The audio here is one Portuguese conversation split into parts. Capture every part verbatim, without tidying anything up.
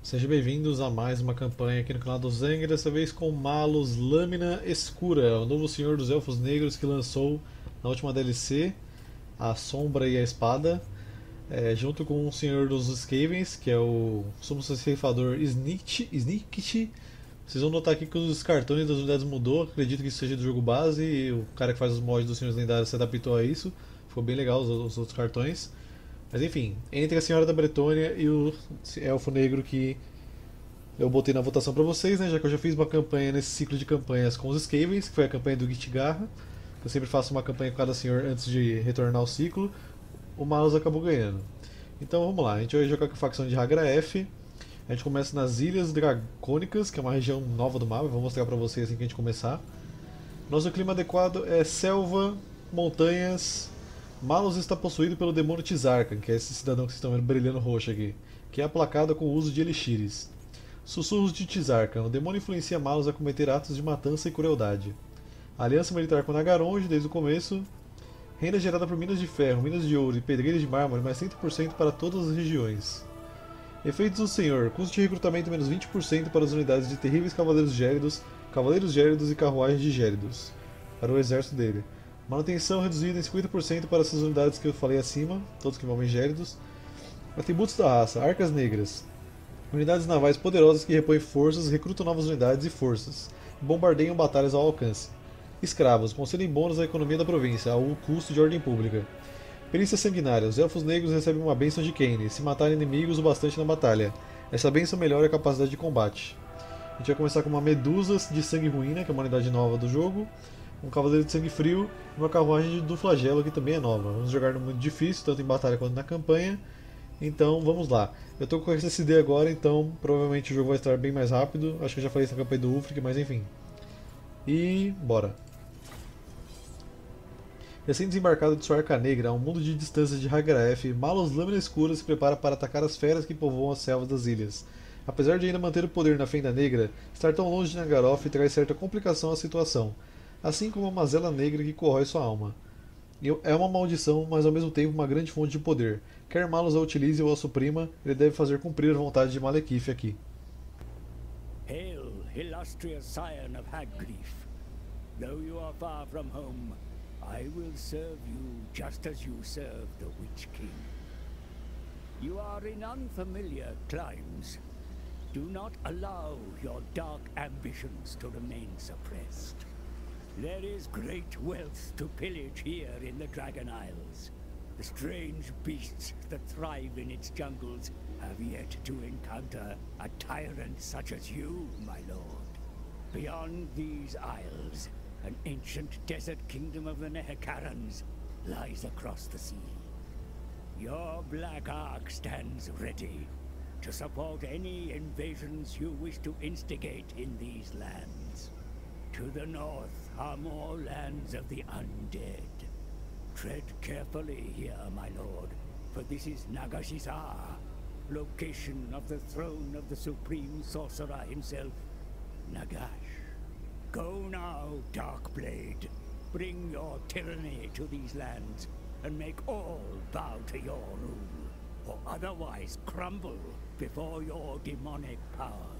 Sejam bem-vindos a mais uma campanha aqui no canal do Zeng, dessa vez com Malus Lâmina Escura, o novo Senhor dos Elfos Negros que lançou na última D L C, a Sombra e a Espada, é, junto com o Senhor dos Skavens, que é o sumo ceifador Snikt. Snikt. Vocês vão notar aqui que os cartões das unidades mudou, acredito que isso seja do jogo base, e o cara que faz os mods dos Senhores Lendários se adaptou a isso, ficou bem legal os, os outros cartões. Mas enfim, entre a Senhora da Bretônia e o Elfo Negro que eu botei na votação para vocês, né, já que eu já fiz uma campanha nesse ciclo de campanhas com os Skavens, que foi a campanha do Gitgarra. Eu sempre faço uma campanha com cada senhor antes de retornar ao ciclo. O Malus acabou ganhando. Então vamos lá, a gente vai jogar com a facção de Hagraef. A gente começa nas Ilhas Dracônicas, que é uma região nova do mapa, eu vou mostrar para vocês assim que a gente começar. Nosso clima adequado é selva, montanhas. Malus está possuído pelo demônio Tizarkan, que é esse cidadão que vocês estão vendo brilhando roxo aqui, que é aplacado com o uso de elixires. Sussurros de Tizarkan. O demônio influencia Malus a cometer atos de matança e crueldade. Aliança militar com Nagaronde desde o começo. Renda gerada por minas de ferro, minas de ouro e pedreiras de mármore, mais cem por cento para todas as regiões. Efeitos do Senhor. Custo de recrutamento menos vinte por cento para as unidades de terríveis cavaleiros gélidos, cavaleiros gélidos e carruagens de gélidos, para o exército dele. Manutenção reduzida em cinquenta por cento para essas unidades que eu falei acima, todos que envolvem gélidos. Atributos da raça: Arcas Negras. Unidades navais poderosas que repõem forças, recrutam novas unidades e forças, e bombardeiam batalhas ao alcance. Escravos. Concedem bônus à economia da província, ao custo de ordem pública. Perícia sanguinária. Os elfos negros recebem uma bênção de Kane, se matarem inimigos o bastante na batalha. Essa bênção melhora a capacidade de combate. A gente vai começar com uma Medusa de Sangue Ruína, que é uma unidade nova do jogo. Um Cavaleiro de Sangue Frio e uma Carruagem do Flagelo, que também é nova. Vamos jogar no muito difícil, tanto em batalha quanto na campanha. Então vamos lá. Eu estou com S S D agora, então provavelmente o jogo vai estar bem mais rápido. Acho que eu já falei isso na campanha do Ulfric, mas enfim. E bora. Recém-desembarcado de sua Arca Negra, a um mundo de distância de Hagraef, Malus Lâmina Escura se prepara para atacar as feras que povoam as selvas das ilhas. Apesar de ainda manter o poder na Fenda Negra, estar tão longe de Nagaroth traz certa complicação à situação, assim como a mazela negra que corrói sua alma. É uma maldição, mas ao mesmo tempo uma grande fonte de poder. Quer Malus a utilize ou a suprima, ele deve fazer cumprir a vontade de Malekith aqui. Hail, illustrious scion of Hagrief. Though you are far from home, I will serve you just as you serve the Witch King. You are in unfamiliar climes. Do not allow your dark ambitions to remain suppressed. There is great wealth to pillage here in the Dragon Isles. The strange beasts that thrive in its jungles have yet to encounter a tyrant such as you, my lord. Beyond these isles, an ancient desert kingdom of the Nehekarans lies across the sea. Your Black Ark stands ready to support any invasions you wish to instigate in these lands. To the north are more lands of the undead. Tread carefully here, my lord, for this is Nagashizar, location of the throne of the supreme sorcerer himself, Nagash. Go now, Darkblade. Bring your tyranny to these lands, and make all bow to your rule, or otherwise crumble before your demonic powers.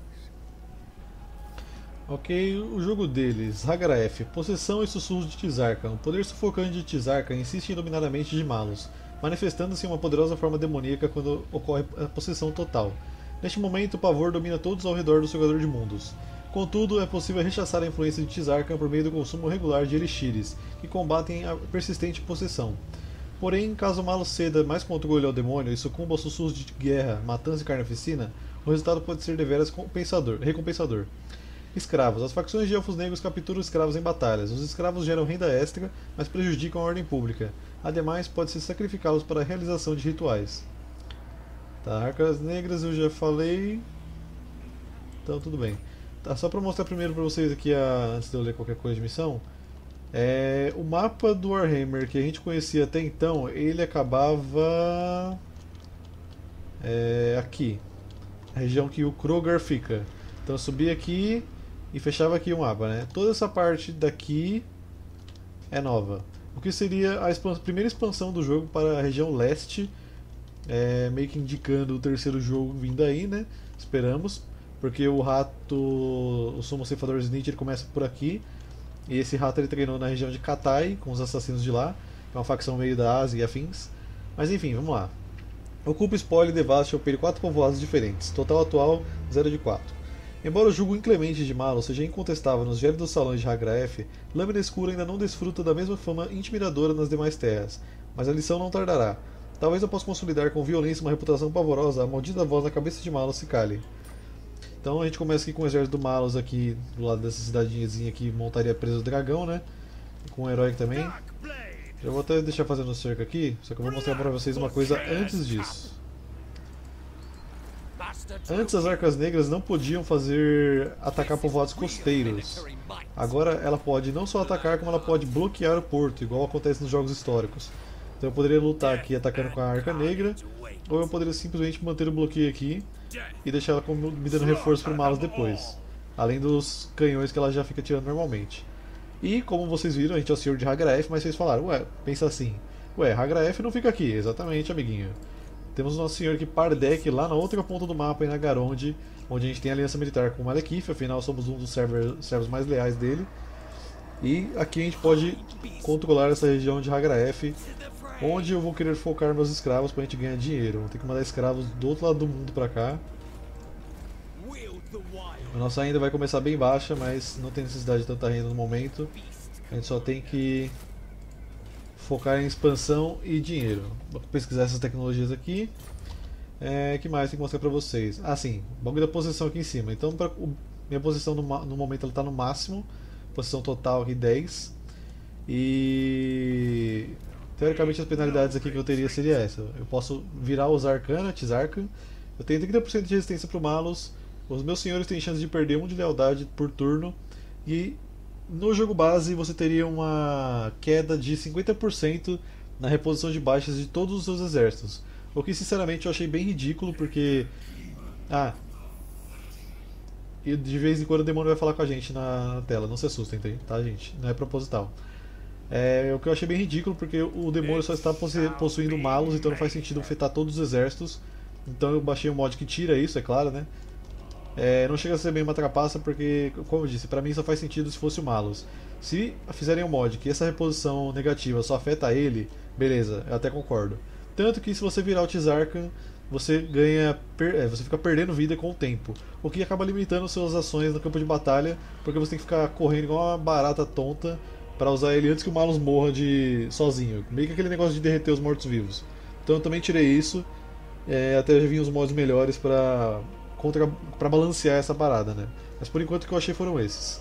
Ok, o jogo deles, Hagraef, possessão e sussurros de Tizarkan. O poder sufocante de Tizarkan insiste em dominar a mente de Malus, manifestando-se em uma poderosa forma demoníaca quando ocorre a possessão total. Neste momento, o pavor domina todos ao redor do Sugador de Mundos. Contudo, é possível rechaçar a influência de Tizarkan por meio do consumo regular de elixires, que combatem a persistente possessão. Porém, caso Malus ceda mais controle ao demônio e sucumba aos sussurros de guerra, matança e carnificina, o resultado pode ser deveras recompensador. Escravos. As facções de elfos negros capturam escravos em batalhas. Os escravos geram renda extra, mas prejudicam a ordem pública. Ademais, pode-se sacrificá-los para a realização de rituais. Tá, Arcas Negras eu já falei. Então tudo bem. Tá, só para mostrar primeiro para vocês aqui, a, antes de eu ler qualquer coisa de missão. É, o mapa do Warhammer que a gente conhecia até então, ele acabava é, aqui. A região que o Krogar fica. Então eu subia aqui e fechava aqui o mapa, né? Toda essa parte daqui é nova. O que seria a expansão, primeira expansão do jogo para a região leste é, meio que indicando o terceiro jogo vindo aí, né? Esperamos, porque o rato, o sumo ceifador Snitch, ele começa por aqui, e esse rato ele treinou na região de Katai, com os assassinos de lá, que é uma facção meio da Ásia e afins. Mas enfim, vamos lá. Ocupa, spoile, devaste e opere quatro povoados diferentes, total atual zero de quatro. Embora o julgo inclemente de Malo seja incontestável nos gélidos salões de Hagraef, Lâmina Escura ainda não desfruta da mesma fama intimidadora nas demais terras, mas a lição não tardará. Talvez eu possa consolidar com violência uma reputação pavorosa, a maldita voz na cabeça de Malos se cale. Então a gente começa aqui com o exército do Malos aqui, do lado dessa cidadezinha que montaria preso do dragão, né? Com o herói também. Já vou até deixar fazendo cerca aqui, só que eu vou mostrar para vocês uma coisa antes disso. Antes as Arcas Negras não podiam fazer atacar povoados costeiros. Agora ela pode não só atacar, como ela pode bloquear o porto, igual acontece nos jogos históricos. Então eu poderia lutar aqui atacando com a Arca Negra, ou eu poderia simplesmente manter o bloqueio aqui e deixar ela como, me dando reforço para o Malos depois. Além dos canhões que ela já fica tirando normalmente. E como vocês viram, a gente é o senhor de Hagraef, mas vocês falaram, ué, pensa assim, ué, Hagraef não fica aqui, exatamente, amiguinho. Temos o nosso senhor aqui, Pardek, lá na outra ponta do mapa, em Nagaronde, onde a gente tem aliança militar com o Malekith, afinal somos um dos servers, servos mais leais dele. E aqui a gente pode controlar essa região de Hagraef, onde eu vou querer focar meus escravos para a gente ganhar dinheiro. Vou ter que mandar escravos do outro lado do mundo para cá. A nossa renda vai começar bem baixa, mas não tem necessidade de tanta renda no momento. A gente só tem que focar em expansão e dinheiro. Vou pesquisar essas tecnologias aqui. É, que mais tem que mostrar pra vocês? Ah, sim, bagulho da posição aqui em cima. Então, pra, o, minha posição no, no momento ela está no máximo. Posição total aqui dez. E teoricamente as penalidades aqui que eu teria seria essa. Eu posso virar os Arcana, Tizarca. Eu tenho trinta por cento de resistência pro Malos. Os meus senhores têm chance de perder um de lealdade por turno. E no jogo base você teria uma queda de cinquenta por cento na reposição de baixas de todos os seus exércitos. O que sinceramente eu achei bem ridículo, porque... Ah... E de vez em quando o demônio vai falar com a gente na tela, não se assustem, tá, gente? Não é proposital. É, o que eu achei bem ridículo, porque o demônio só está possuindo Malos, então não faz sentido afetar todos os exércitos. Então eu baixei um mod que tira isso, é claro, né? É, não chega a ser bem uma trapaça, porque, como eu disse, pra mim só faz sentido se fosse o Malos. Se fizerem um mod que essa reposição negativa só afeta ele, beleza, eu até concordo. Tanto que se você virar o Tizarca, você ganha, é, você fica perdendo vida com o tempo, o que acaba limitando suas ações no campo de batalha, porque você tem que ficar correndo igual uma barata tonta pra usar ele antes que o Malos morra de sozinho, meio que aquele negócio de derreter os mortos-vivos. Então eu também tirei isso, é, até já vi uns mods melhores pra, contra, pra balancear essa parada, né? Mas por enquanto o que eu achei foram esses.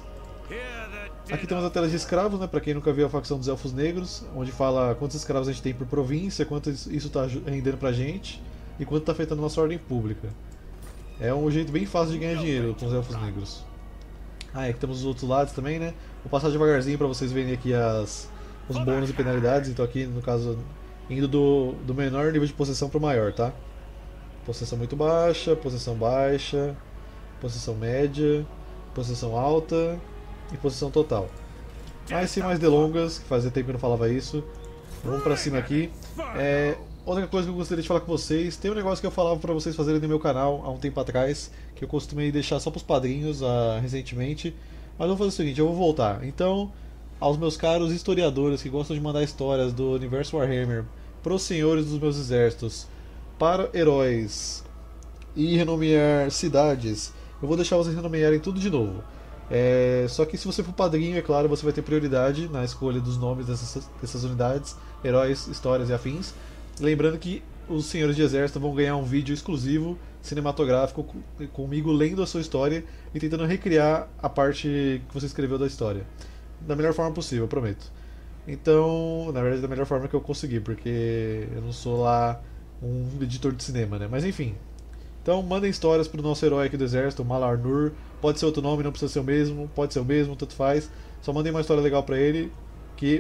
Aqui temos a tela de escravos, né, para quem nunca viu a facção dos Elfos Negros, onde fala quantos escravos a gente tem por província, quanto isso está rendendo pra gente e quanto está afetando a nossa ordem pública. É um jeito bem fácil de ganhar dinheiro com os Elfos Negros. Ah, e aqui temos os outros lados também, né? Vou passar devagarzinho para vocês verem aqui as, os bônus e penalidades. Então aqui, no caso, indo do, do menor nível de possessão para o maior, tá? Possessão muito baixa, possessão baixa, possessão média, possessão alta e possessão total. Mas sem mais delongas, que fazia tempo que eu não falava isso, vamos pra cima aqui. É, outra coisa que eu gostaria de falar com vocês, tem um negócio que eu falava pra vocês fazerem no meu canal há um tempo atrás, que eu costumei deixar só pros padrinhos uh, recentemente, mas eu vou fazer o seguinte, eu vou voltar. Então, aos meus caros historiadores que gostam de mandar histórias do universo Warhammer pros senhores dos meus exércitos, para heróis e renomear cidades, eu vou deixar vocês renomearem tudo de novo. É, só que se você for padrinho, é claro, você vai ter prioridade na escolha dos nomes dessas, dessas unidades, heróis, histórias e afins. Lembrando que os senhores de exército vão ganhar um vídeo exclusivo, cinematográfico, comigo lendo a sua história e tentando recriar a parte que você escreveu da história. Da melhor forma possível, prometo. Então, na verdade, da melhor forma que eu conseguir, porque eu não sou lá um editor de cinema, né? Mas enfim. Então mandem histórias pro nosso herói aqui do exército, o Malar Nur. Pode ser outro nome, não precisa ser o mesmo, pode ser o mesmo, tanto faz. Só mandem uma história legal pra ele, que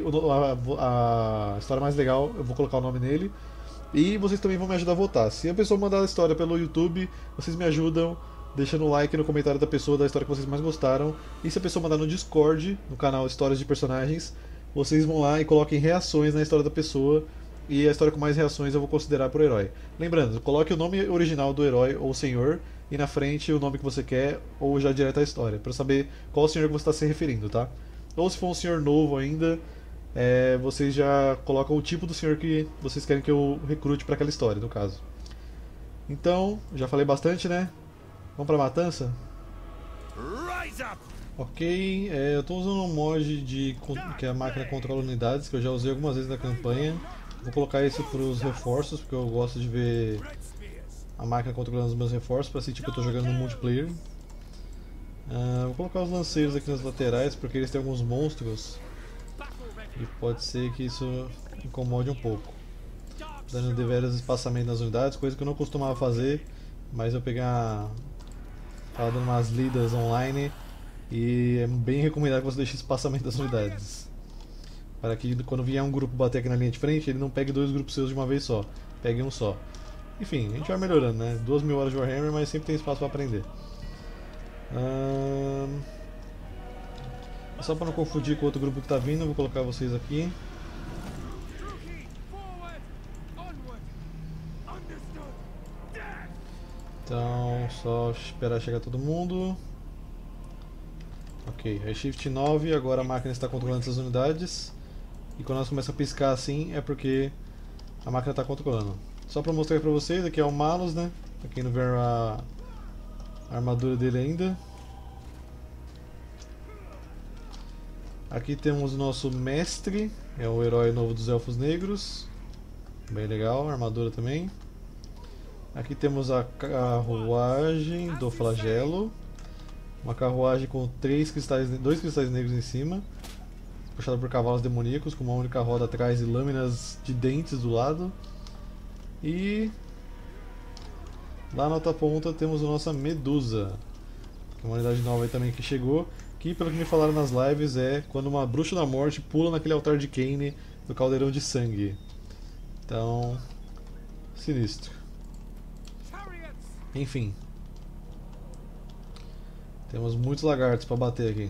a, a história mais legal eu vou colocar o nome nele. E vocês também vão me ajudar a votar. Se a pessoa mandar a história pelo YouTube, vocês me ajudam deixando o like no comentário da pessoa da história que vocês mais gostaram. E se a pessoa mandar no Discord, no canal Histórias de Personagens, vocês vão lá e coloquem reações na história da pessoa. e a história com mais reações eu vou considerar pro herói. Lembrando, coloque o nome original do herói ou senhor e na frente o nome que você quer ou já direto à história, para saber qual senhor que você está se referindo, tá? Ou se for um senhor novo ainda, é, vocês já colocam o tipo do senhor que vocês querem que eu recrute para aquela história, no caso. Então, já falei bastante, né? Vamos pra matança? Ok, é, eu estou usando um mod de, que a máquina controla unidades, que eu já usei algumas vezes na campanha. Vou colocar isso para os reforços, porque eu gosto de ver a máquina controlando os meus reforços, para sentir que eu estou jogando no multiplayer. Uh, vou colocar os lanceiros aqui nas laterais, porque eles têm alguns monstros e pode ser que isso incomode um pouco, dando deveras espaçamento nas unidades, coisa que eu não costumava fazer, mas eu peguei uma... tava dando umas lidas online e é bem recomendado que você deixe espaçamento das unidades, para que quando vier um grupo bater aqui na linha de frente, ele não pegue dois grupos seus de uma vez só, pegue um só. Enfim, a gente vai melhorando, né? duas mil horas de Warhammer, mas sempre tem espaço para aprender. Hum... Só para não confundir com outro grupo que está vindo, eu vou colocar vocês aqui. Então, só esperar chegar todo mundo. Ok, é Shift nove, agora a máquina está controlando essas unidades. E quando elas começam a piscar assim, é porque a máquina está controlando. Só para mostrar para vocês, aqui é o Malus, né? Pra quem não vê a, a armadura dele ainda. Aqui temos o nosso mestre, é o herói novo dos Elfos Negros. Bem legal, a armadura também. Aqui temos a carruagem do flagelo. Uma carruagem com três cristais, dois cristais negros em cima, puxada por cavalos demoníacos, com uma única roda atrás e lâminas de dentes do lado. E lá na outra ponta temos a nossa Medusa, que é uma unidade nova aí também que chegou, que pelo que me falaram nas lives é quando uma bruxa da morte pula naquele altar de Kane do caldeirão de sangue. Então, sinistro. Enfim, temos muitos lagartos para bater aqui.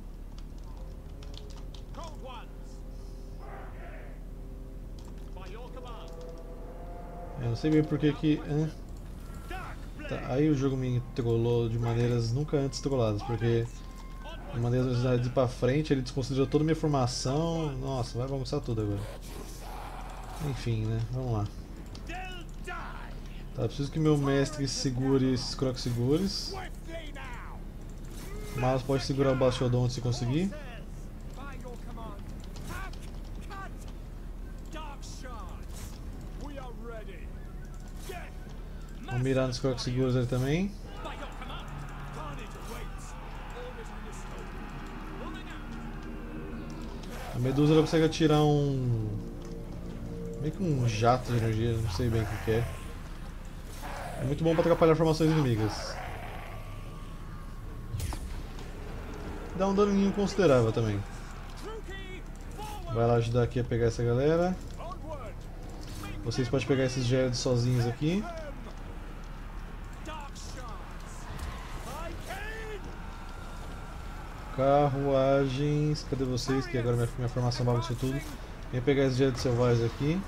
Eu não sei bem porque que... Ah, tá, aí o jogo me trollou de maneiras nunca antes trolladas, porque eu mandei as unidades ir pra frente, ele desconsiderou toda a minha formação. Nossa, vai bagunçar tudo agora. Enfim, né? Vamos lá. Tá, preciso que meu mestre segure esses crocs segures. Mas pode segurar o Bastiodon se conseguir. Vamos mirar nos crocs seguros ali também. A Medusa ela consegue atirar um... meio que um jato de energia, não sei bem o que, que é. É muito bom para atrapalhar formações inimigas. Dá um daninho considerável também. Vai lá ajudar aqui a pegar essa galera. Vocês podem pegar esses Gerards sozinhos aqui. Carruagens, cadê vocês? Que agora minha, minha formação bagunçou tudo. Vem pegar esses Gerards selvagens aqui.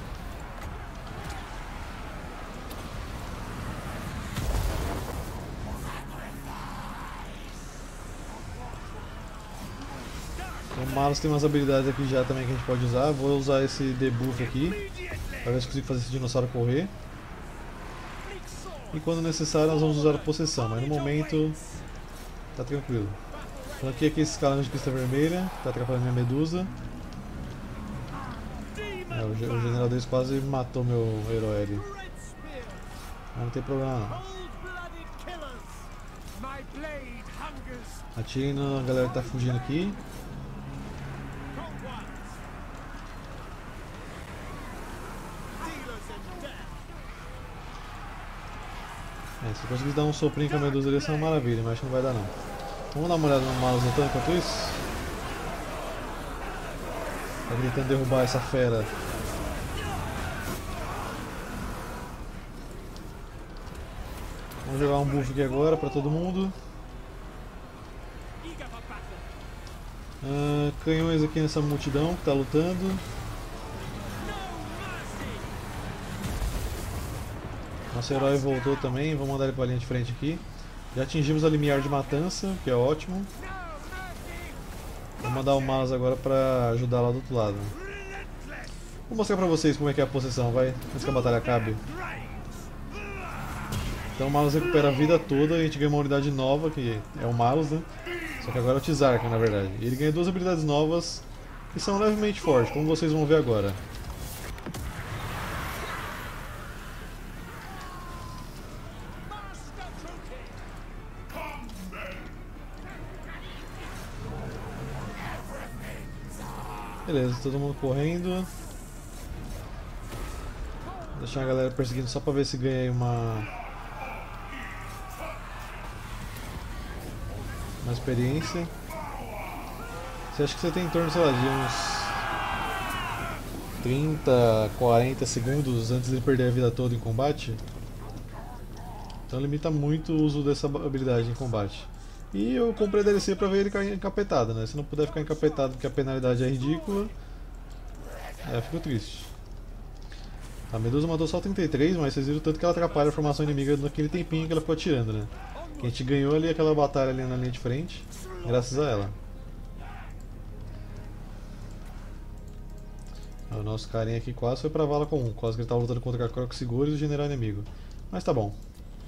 O Malus tem umas habilidades aqui já também que a gente pode usar. Vou usar esse debuff aqui para ver se consigo fazer esse dinossauro correr. E quando necessário nós vamos usar a possessão, mas no momento tá tranquilo. Então aqui, aqui esse escalão de crista vermelha, que tá atrapalhando minha Medusa. É, o, o general deles quase matou meu herói ali. Mas não tem problema não. Atirem na galera que tá fugindo aqui. É, se eu conseguir dar um soprinho com a Medusa ali, isso é uma maravilha, mas acho que não vai dar não. Vamos dar uma olhada no Malus lutando enquanto isso? Tá tentando derrubar essa fera. Vamos jogar um buff aqui agora pra todo mundo. Ah, canhões aqui nessa multidão que tá lutando. Nosso herói voltou também, vamos mandar ele para a linha de frente aqui. Já atingimos a limiar de matança, que é ótimo. Vou mandar o Malus agora para ajudar lá do outro lado. Vou mostrar pra vocês como é que é a possessão, vai, antes que a batalha acabe. Então o Malus recupera a vida toda e a gente ganha uma unidade nova, que é o Malus, né? Só que agora é o Tizarca, na verdade. E ele ganha duas habilidades novas que são levemente fortes, como vocês vão ver agora. Beleza, todo mundo correndo. Vou deixar a galera perseguindo só pra ver se ganha aí uma... uma experiência. Você acha que você tem em torno, sei lá, de uns trinta, quarenta segundos antes de perder a vida toda em combate? Então limita muito o uso dessa habilidade em combate. E eu comprei a D L C pra ver ele cair encapetado, né? Se não puder ficar encapetado porque a penalidade é ridícula, é, eu fico triste. A Medusa matou só trinta e três, mas vocês viram tanto que ela atrapalha a formação inimiga naquele tempinho que ela ficou atirando, né? Que a gente ganhou ali aquela batalha ali na linha de frente, graças a ela. O nosso carinha aqui quase foi pra vala comum, quase que ele tava lutando contra a Croxigor e o general inimigo. Mas tá bom.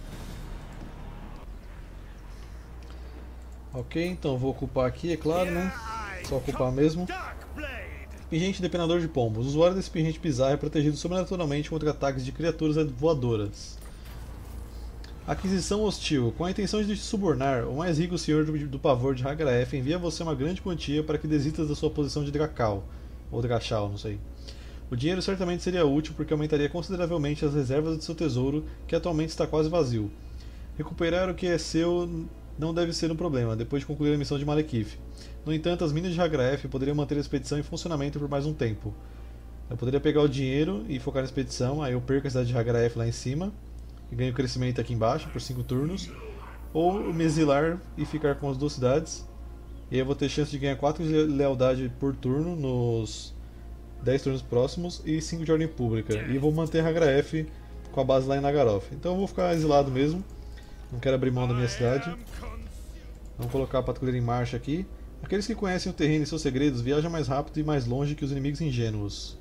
Ok, então vou ocupar aqui, é claro, né? Só ocupar mesmo. Pingente Depenador de Pombos. O usuário desse pingente bizarro é protegido sobrenaturalmente contra ataques de criaturas voadoras. Aquisição hostil. Com a intenção de te subornar, o mais rico senhor do, do pavor de Hagraef envia a você uma grande quantia para que desistas da sua posição de Dracal. Ou Drachal, não sei. O dinheiro certamente seria útil porque aumentaria consideravelmente as reservas de seu tesouro, que atualmente está quase vazio. Recuperar o que é seu não deve ser um problema, depois de concluir a missão de Malekith. No entanto, as minas de Hagraef poderiam manter a expedição em funcionamento por mais um tempo. Eu poderia pegar o dinheiro e focar na expedição, aí eu perco a cidade de Hagraef lá em cima, e ganho crescimento aqui embaixo por cinco turnos, ou me exilar e ficar com as duas cidades, e aí eu vou ter chance de ganhar quatro de lealdade por turno nos dez turnos próximos e cinco de ordem pública, e vou manter Hagraef com a base lá em Nagaroth. Então eu vou ficar exilado mesmo, não quero abrir mão da minha cidade. Vamos colocar a patrulha em marcha aqui. Aqueles que conhecem o terreno e seus segredos viajam mais rápido e mais longe que os inimigos ingênuos.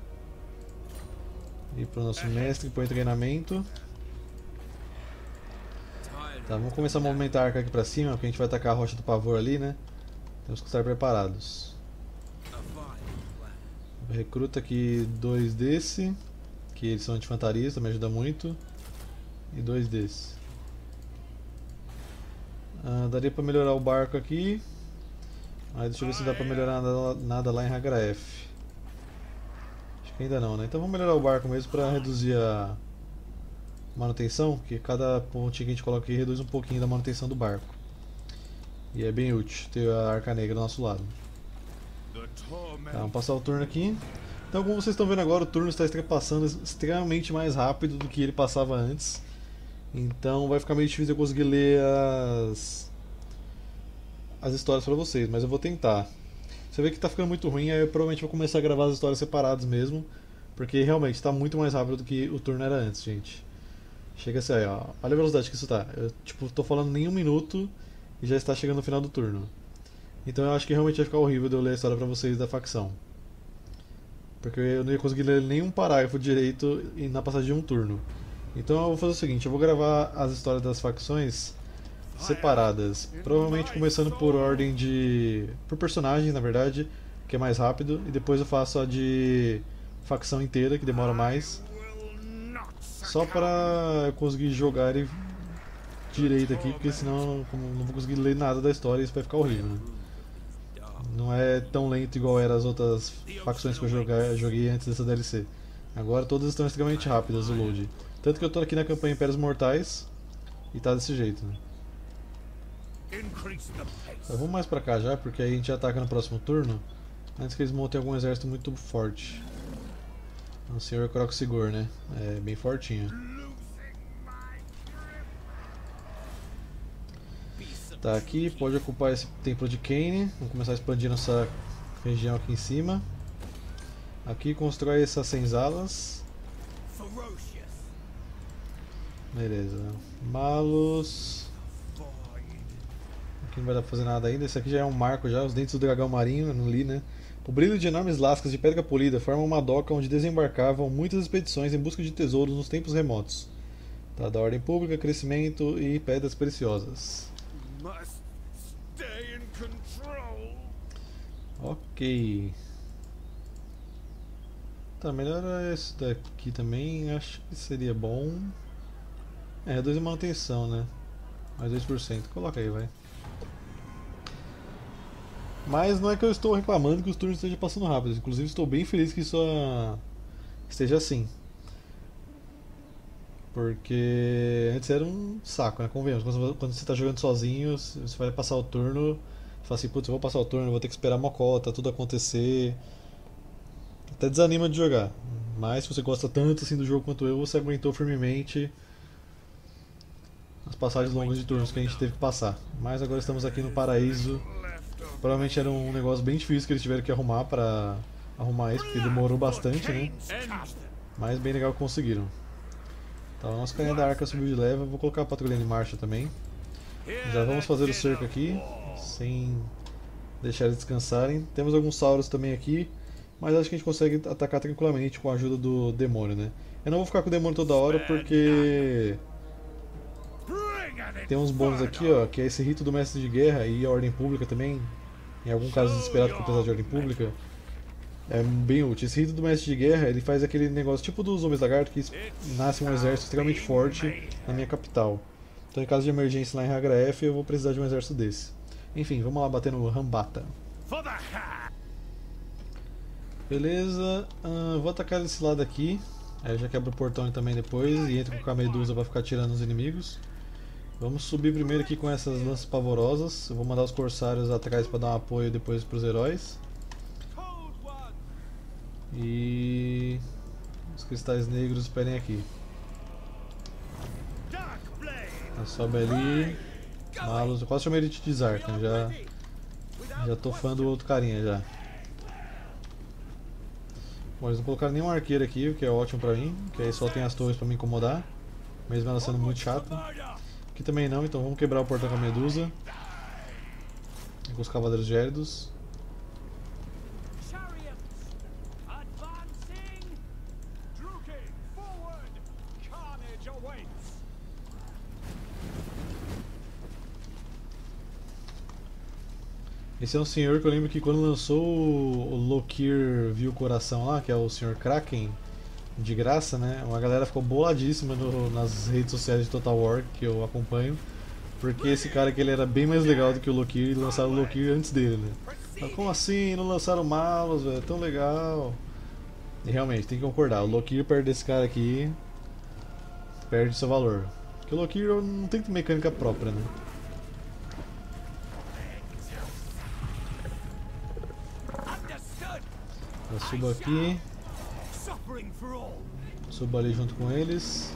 E para o nosso mestre, põe treinamento. Tá, vamos começar a movimentar a arca aqui para cima, porque a gente vai atacar a rocha do pavor ali, né? Temos que estar preparados. Recruta aqui dois desse, que eles são de infantaria, também ajuda muito. E dois desse. Ah, daria para melhorar o barco aqui. Mas deixa eu ver se dá para melhorar nada, nada lá em Hagraef. Acho que ainda não, né? Então vamos melhorar o barco mesmo para reduzir a manutenção, que cada pontinho que a gente coloca aqui reduz um pouquinho da manutenção do barco. E é bem útil ter a Arca Negra do nosso lado. Tá, vamos passar o turno aqui. Então, como vocês estão vendo agora, o turno está passando extremamente mais rápido do que ele passava antes. Então vai ficar meio difícil eu conseguir ler as, as histórias para vocês, mas eu vou tentar. Você vê que está ficando muito ruim, aí eu provavelmente vou começar a gravar as histórias separadas mesmo, porque realmente está muito mais rápido do que o turno era antes, gente. Chega assim aí, ó. Olha a velocidade que isso tá. Eu tipo, tô falando nem um minuto e já está chegando no final do turno. Então eu acho que realmente vai ficar horrível de eu ler a história para vocês da facção. Porque eu não ia conseguir ler nenhum parágrafo direito na passagem de um turno. Então eu vou fazer o seguinte, eu vou gravar as histórias das facções separadas, provavelmente começando por ordem de... por personagem, na verdade, que é mais rápido, e depois eu faço a de facção inteira, que demora mais, só para eu conseguir jogar ele direito aqui, porque senão eu não vou conseguir ler nada da história e isso vai ficar horrível, né? Não é tão lento igual eram as outras facções que eu joguei, joguei antes dessa D L C. Agora todas estão extremamente rápidas o load. Tanto que eu tô aqui na campanha Impérios Mortais e tá desse jeito, né? Então, vamos mais pra cá já, porque aí a gente ataca no próximo turno, antes que eles montem algum exército muito forte. O senhor Croxigor, né? É bem fortinho. Tá aqui, pode ocupar esse templo de Kane. Vamos começar a expandir nossa região aqui em cima. Aqui constrói essas senzalas. Beleza. Malos. Aqui não vai dar pra fazer nada ainda. Esse aqui já é um marco já. Os dentes do dragão marinho, eu não li, né? O brilho de enormes lascas de pedra polida formam uma doca onde desembarcavam muitas expedições em busca de tesouros nos tempos remotos. Tá, da ordem pública, crescimento e pedras preciosas. Ok. Tá, melhor esse daqui também, acho que seria bom. É, dois de manutenção, né? Mais dois por cento. Coloca aí, vai. Mas não é que eu estou reclamando que os turnos estejam passando rápido. Inclusive estou bem feliz que isso ah, esteja assim. Porque antes era um saco, né? Convenhamos. Quando você está jogando sozinho, você vai passar o turno. Você fala assim, putz, eu vou passar o turno, vou ter que esperar a mocota, tudo acontecer. Até desanima de jogar. Mas se você gosta tanto assim do jogo quanto eu, você aguentou firmemente as passagens longas de turnos que a gente teve que passar. Mas agora estamos aqui no paraíso. Provavelmente era um negócio bem difícil que eles tiveram que arrumar para arrumar isso, porque demorou bastante, né? Mas bem legal que conseguiram. Então a nossa carinha da arca subiu de leva, vou colocar a patrulha em marcha também. Já vamos fazer o cerco aqui, sem deixar eles descansarem. Temos alguns sauros também aqui, mas acho que a gente consegue atacar tranquilamente com a ajuda do demônio, né? Eu não vou ficar com o demônio toda hora porque tem uns bônus aqui, ó, que é esse rito do mestre de guerra e a ordem pública também. Em algum caso desesperado que precisar de ordem pública, é bem útil. Esse rito do mestre de guerra, ele faz aquele negócio tipo dos homens lagarto, que nasce um exército extremamente forte na minha capital. Então em caso de emergência lá em Regra F, eu vou precisar de um exército desse. Enfim, vamos lá bater no Rambata. Beleza, uh, vou atacar desse lado aqui. Aí já quebra o portão também depois e entra com a Medusa para ficar tirando os inimigos. Vamos subir primeiro aqui com essas lanças pavorosas. Eu vou mandar os corsários atrás para dar um apoio depois para os heróis. E os cristais negros esperem aqui. Já sobe ali. Malos, eu quase chamei ele de Zarkan, já já tô fã do outro carinha já. Bom, eles não colocaram nenhum arqueiro aqui, o que é ótimo pra mim, que aí só tem as torres pra me incomodar, mesmo ela sendo muito chata. Aqui também não, então vamos quebrar o portão com a Medusa. E com os Cavaleiros Gélidos. Esse é um senhor que eu lembro que quando lançou o Lokir Viu o Coração lá, que é o senhor Kraken, de graça, né? Uma galera ficou boladíssima no, nas redes sociais de Total War que eu acompanho, porque esse cara que ele era bem mais legal do que o Lokir e lançaram o Lokir antes dele, né? Mas como assim? Não lançaram Malos, velho? É tão legal. E realmente, tem que concordar, o Lokir perto desse cara aqui perde seu valor. Porque o Lokir não tem mecânica própria, né? Eu subo aqui. Subo ali junto com eles.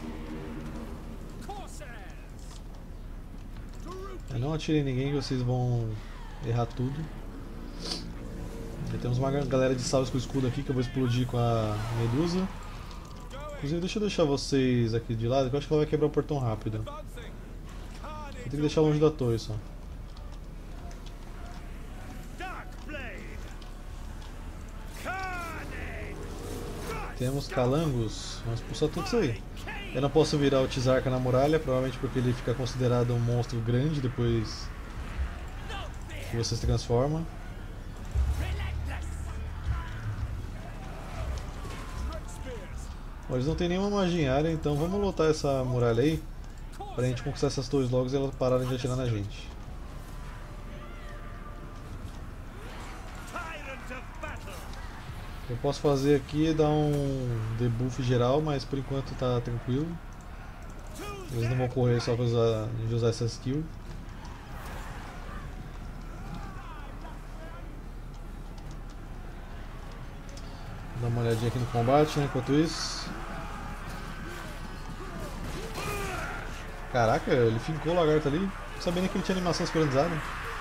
Eu não atirei em ninguém que vocês vão errar tudo. Já temos uma galera de salvos com escudo aqui que eu vou explodir com a Medusa. Inclusive deixa eu deixar vocês aqui de lado, que eu acho que ela vai quebrar o portão rápido. Vou ter que deixar longe da torre só. Temos calangos, vamos expulsar tudo isso aí. Eu não posso virar o Tizarca na muralha, provavelmente porque ele fica considerado um monstro grande depois que você se transforma. Bom, eles não tem nenhuma magia em área, então vamos lotar essa muralha aí pra gente conquistar essas torres logo e elas pararem de atirar na gente. Eu posso fazer aqui e dar um debuff geral, mas por enquanto tá tranquilo. Eles não vão correr só pra usar, de usar essa skill. Vou dar uma olhadinha aqui no combate, né, enquanto isso. Caraca, ele fincou o lagarto ali. Não sabia nem que ele tinha animação sincronizada.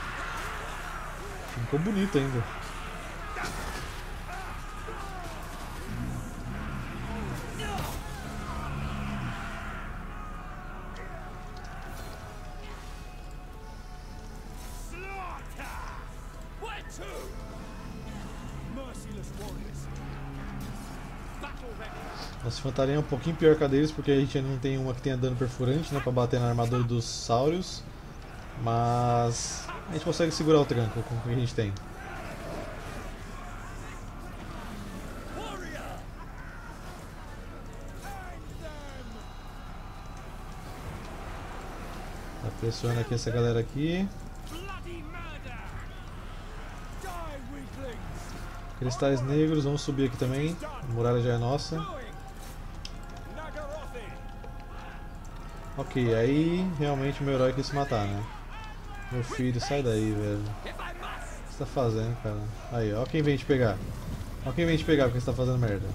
Ficou bonito ainda. Nossa infantaria é um pouquinho pior que a deles, porque a gente ainda não tem uma que tenha dano perfurante, né, pra bater na armadura dos Saurios. Mas a gente consegue segurar o tranco com o que a gente tem. Tá, pressiona aqui essa galera aqui. Cristais negros, vamos subir aqui também. A muralha já é nossa. Ok, aí realmente o meu herói quis se matar, né? Meu filho, sai daí, velho. O que você tá fazendo, cara? Aí, ó quem vem te pegar. Ó quem vem te pegar porque você tá fazendo merda.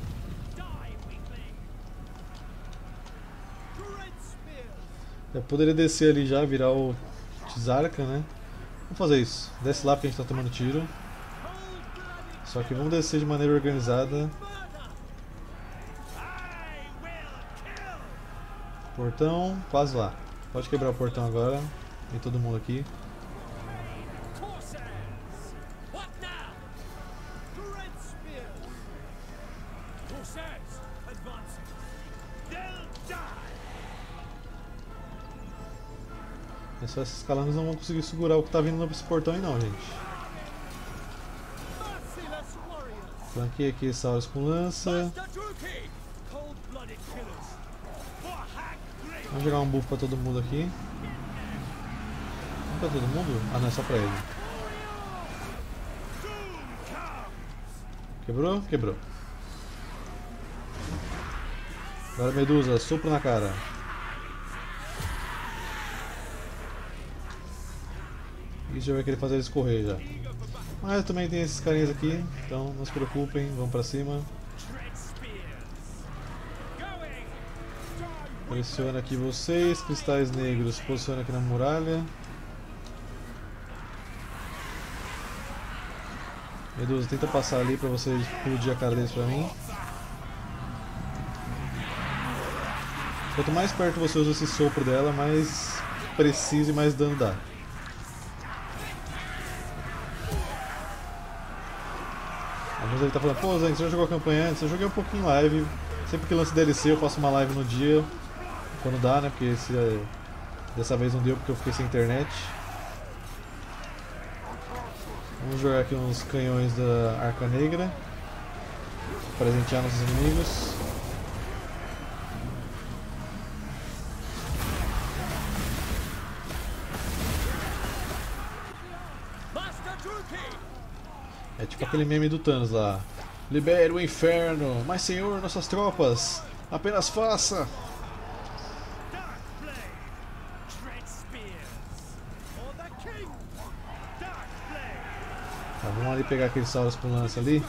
Eu poderia descer ali já, virar o Tizarca, né? Vamos fazer isso. Desce lá porque a gente tá tomando tiro. Só que vamos descer de maneira organizada. Portão, quase lá. Pode quebrar o portão agora. Tem todo mundo aqui. É só esses calangos não vão conseguir segurar o que tá vindo nesse portão aí não, gente. Flanqueei aqui esse Saurus com lança. Vamos jogar um buff pra todo mundo aqui. Não pra todo mundo? Ah, não, é só pra ele. Quebrou? Quebrou. Agora Medusa, sopro na cara. Isso já vai querer fazer ele escorrer já. Mas também tem esses carinhas aqui, então não se preocupem, vamos pra cima. Pressiona aqui vocês, cristais negros, posiciona aqui na muralha. Medusa, tenta passar ali pra você explodir a cara deles pra mim. Quanto mais perto você usa esse sopro dela, mais preciso e mais dano dá. Às vezes ele tá falando, pô Zang, você já jogou a campanha antes? Eu joguei um pouquinho em live. Sempre que lança D L C eu faço uma live no dia. Quando dá, né? Porque esse, dessa vez não deu porque eu fiquei sem internet. Vamos jogar aqui uns canhões da Arca Negra. Presentear nossos inimigos. É tipo aquele meme do Thanos lá. Libere o inferno, mas senhor, nossas tropas, apenas faça. Tá, vamos ali pegar aqueles Saurus com lança ali.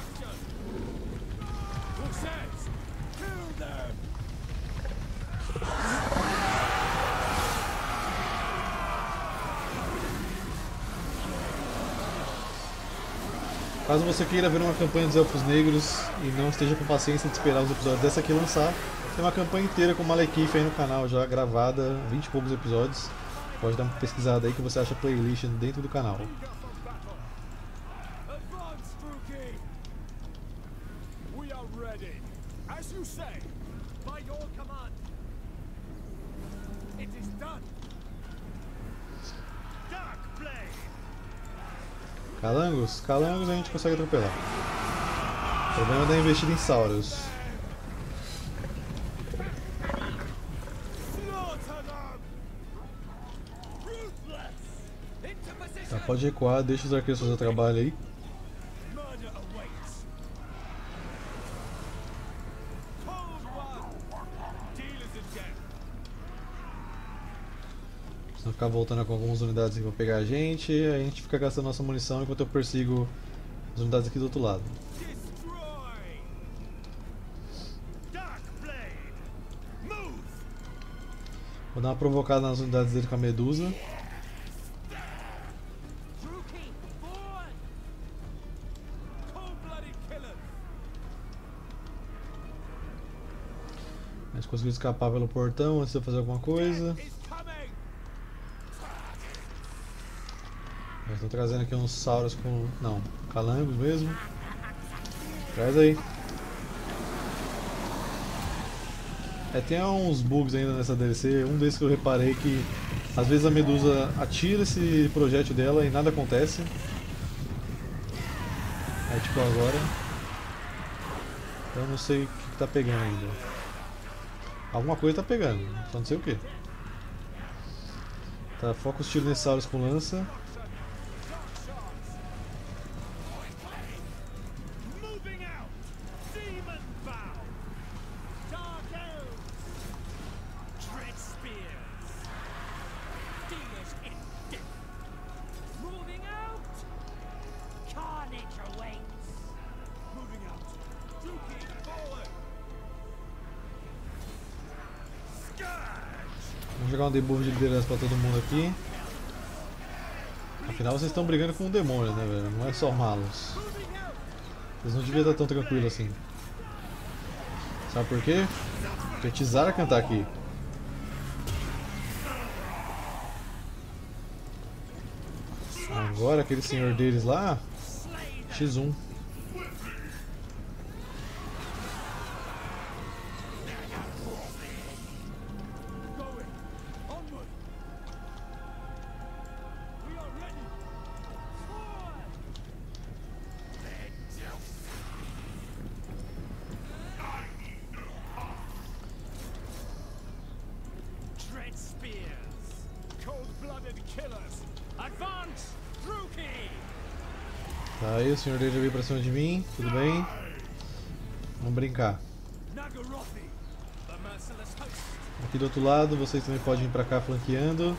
Caso você queira ver uma campanha dos Elfos Negros e não esteja com paciência de esperar os episódios dessa aqui lançar, tem uma campanha inteira com Malekith aí no canal já gravada, vinte e poucos episódios. Pode dar uma pesquisada aí que você acha playlist dentro do canal. Calangos? Calangos a gente consegue atropelar. O problema é dar investida em Saurus. Tá, pode recuar, deixa os arqueiros fazer o trabalho aí. Se não ficar voltando com algumas unidades que vão pegar a gente, a gente fica gastando nossa munição enquanto eu persigo as unidades aqui do outro lado. Vou dar uma provocada nas unidades dele com a Medusa. A gente conseguiu escapar pelo portão antes de eu fazer alguma coisa. Nós estamos trazendo aqui uns sauros com... não, calangos mesmo. Traz aí. É, tem uns bugs ainda nessa D L C, um desses que eu reparei que às vezes a Medusa atira esse projétil dela e nada acontece. É tipo agora. Eu não sei o que, que tá pegando ainda. Alguma coisa tá pegando, só não sei o que. Tá, foca os tiros nesses sauros com lança. Vamos jogar um debuff de liderança pra todo mundo aqui. Afinal vocês estão brigando com um demônio, né, velho? Não é só malos. Vocês não deviam estar tão tranquilos assim. Sabe por quê? Porque Tizara cantar aqui. Agora aquele senhor deles lá, xis um. Tá aí, o senhor dele veio pra cima de mim, tudo bem? Vamos brincar. Aqui do outro lado, vocês também podem vir pra cá flanqueando.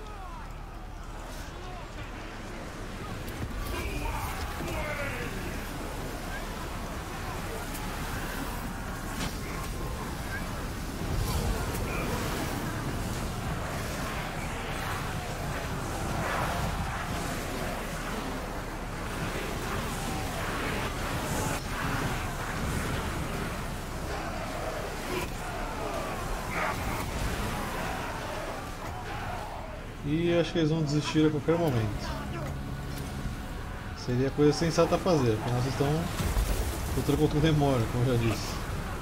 E acho que eles vão desistir a qualquer momento. Seria a coisa sensata a fazer, afinal vocês estão lutando contra um demônio, como eu já disse.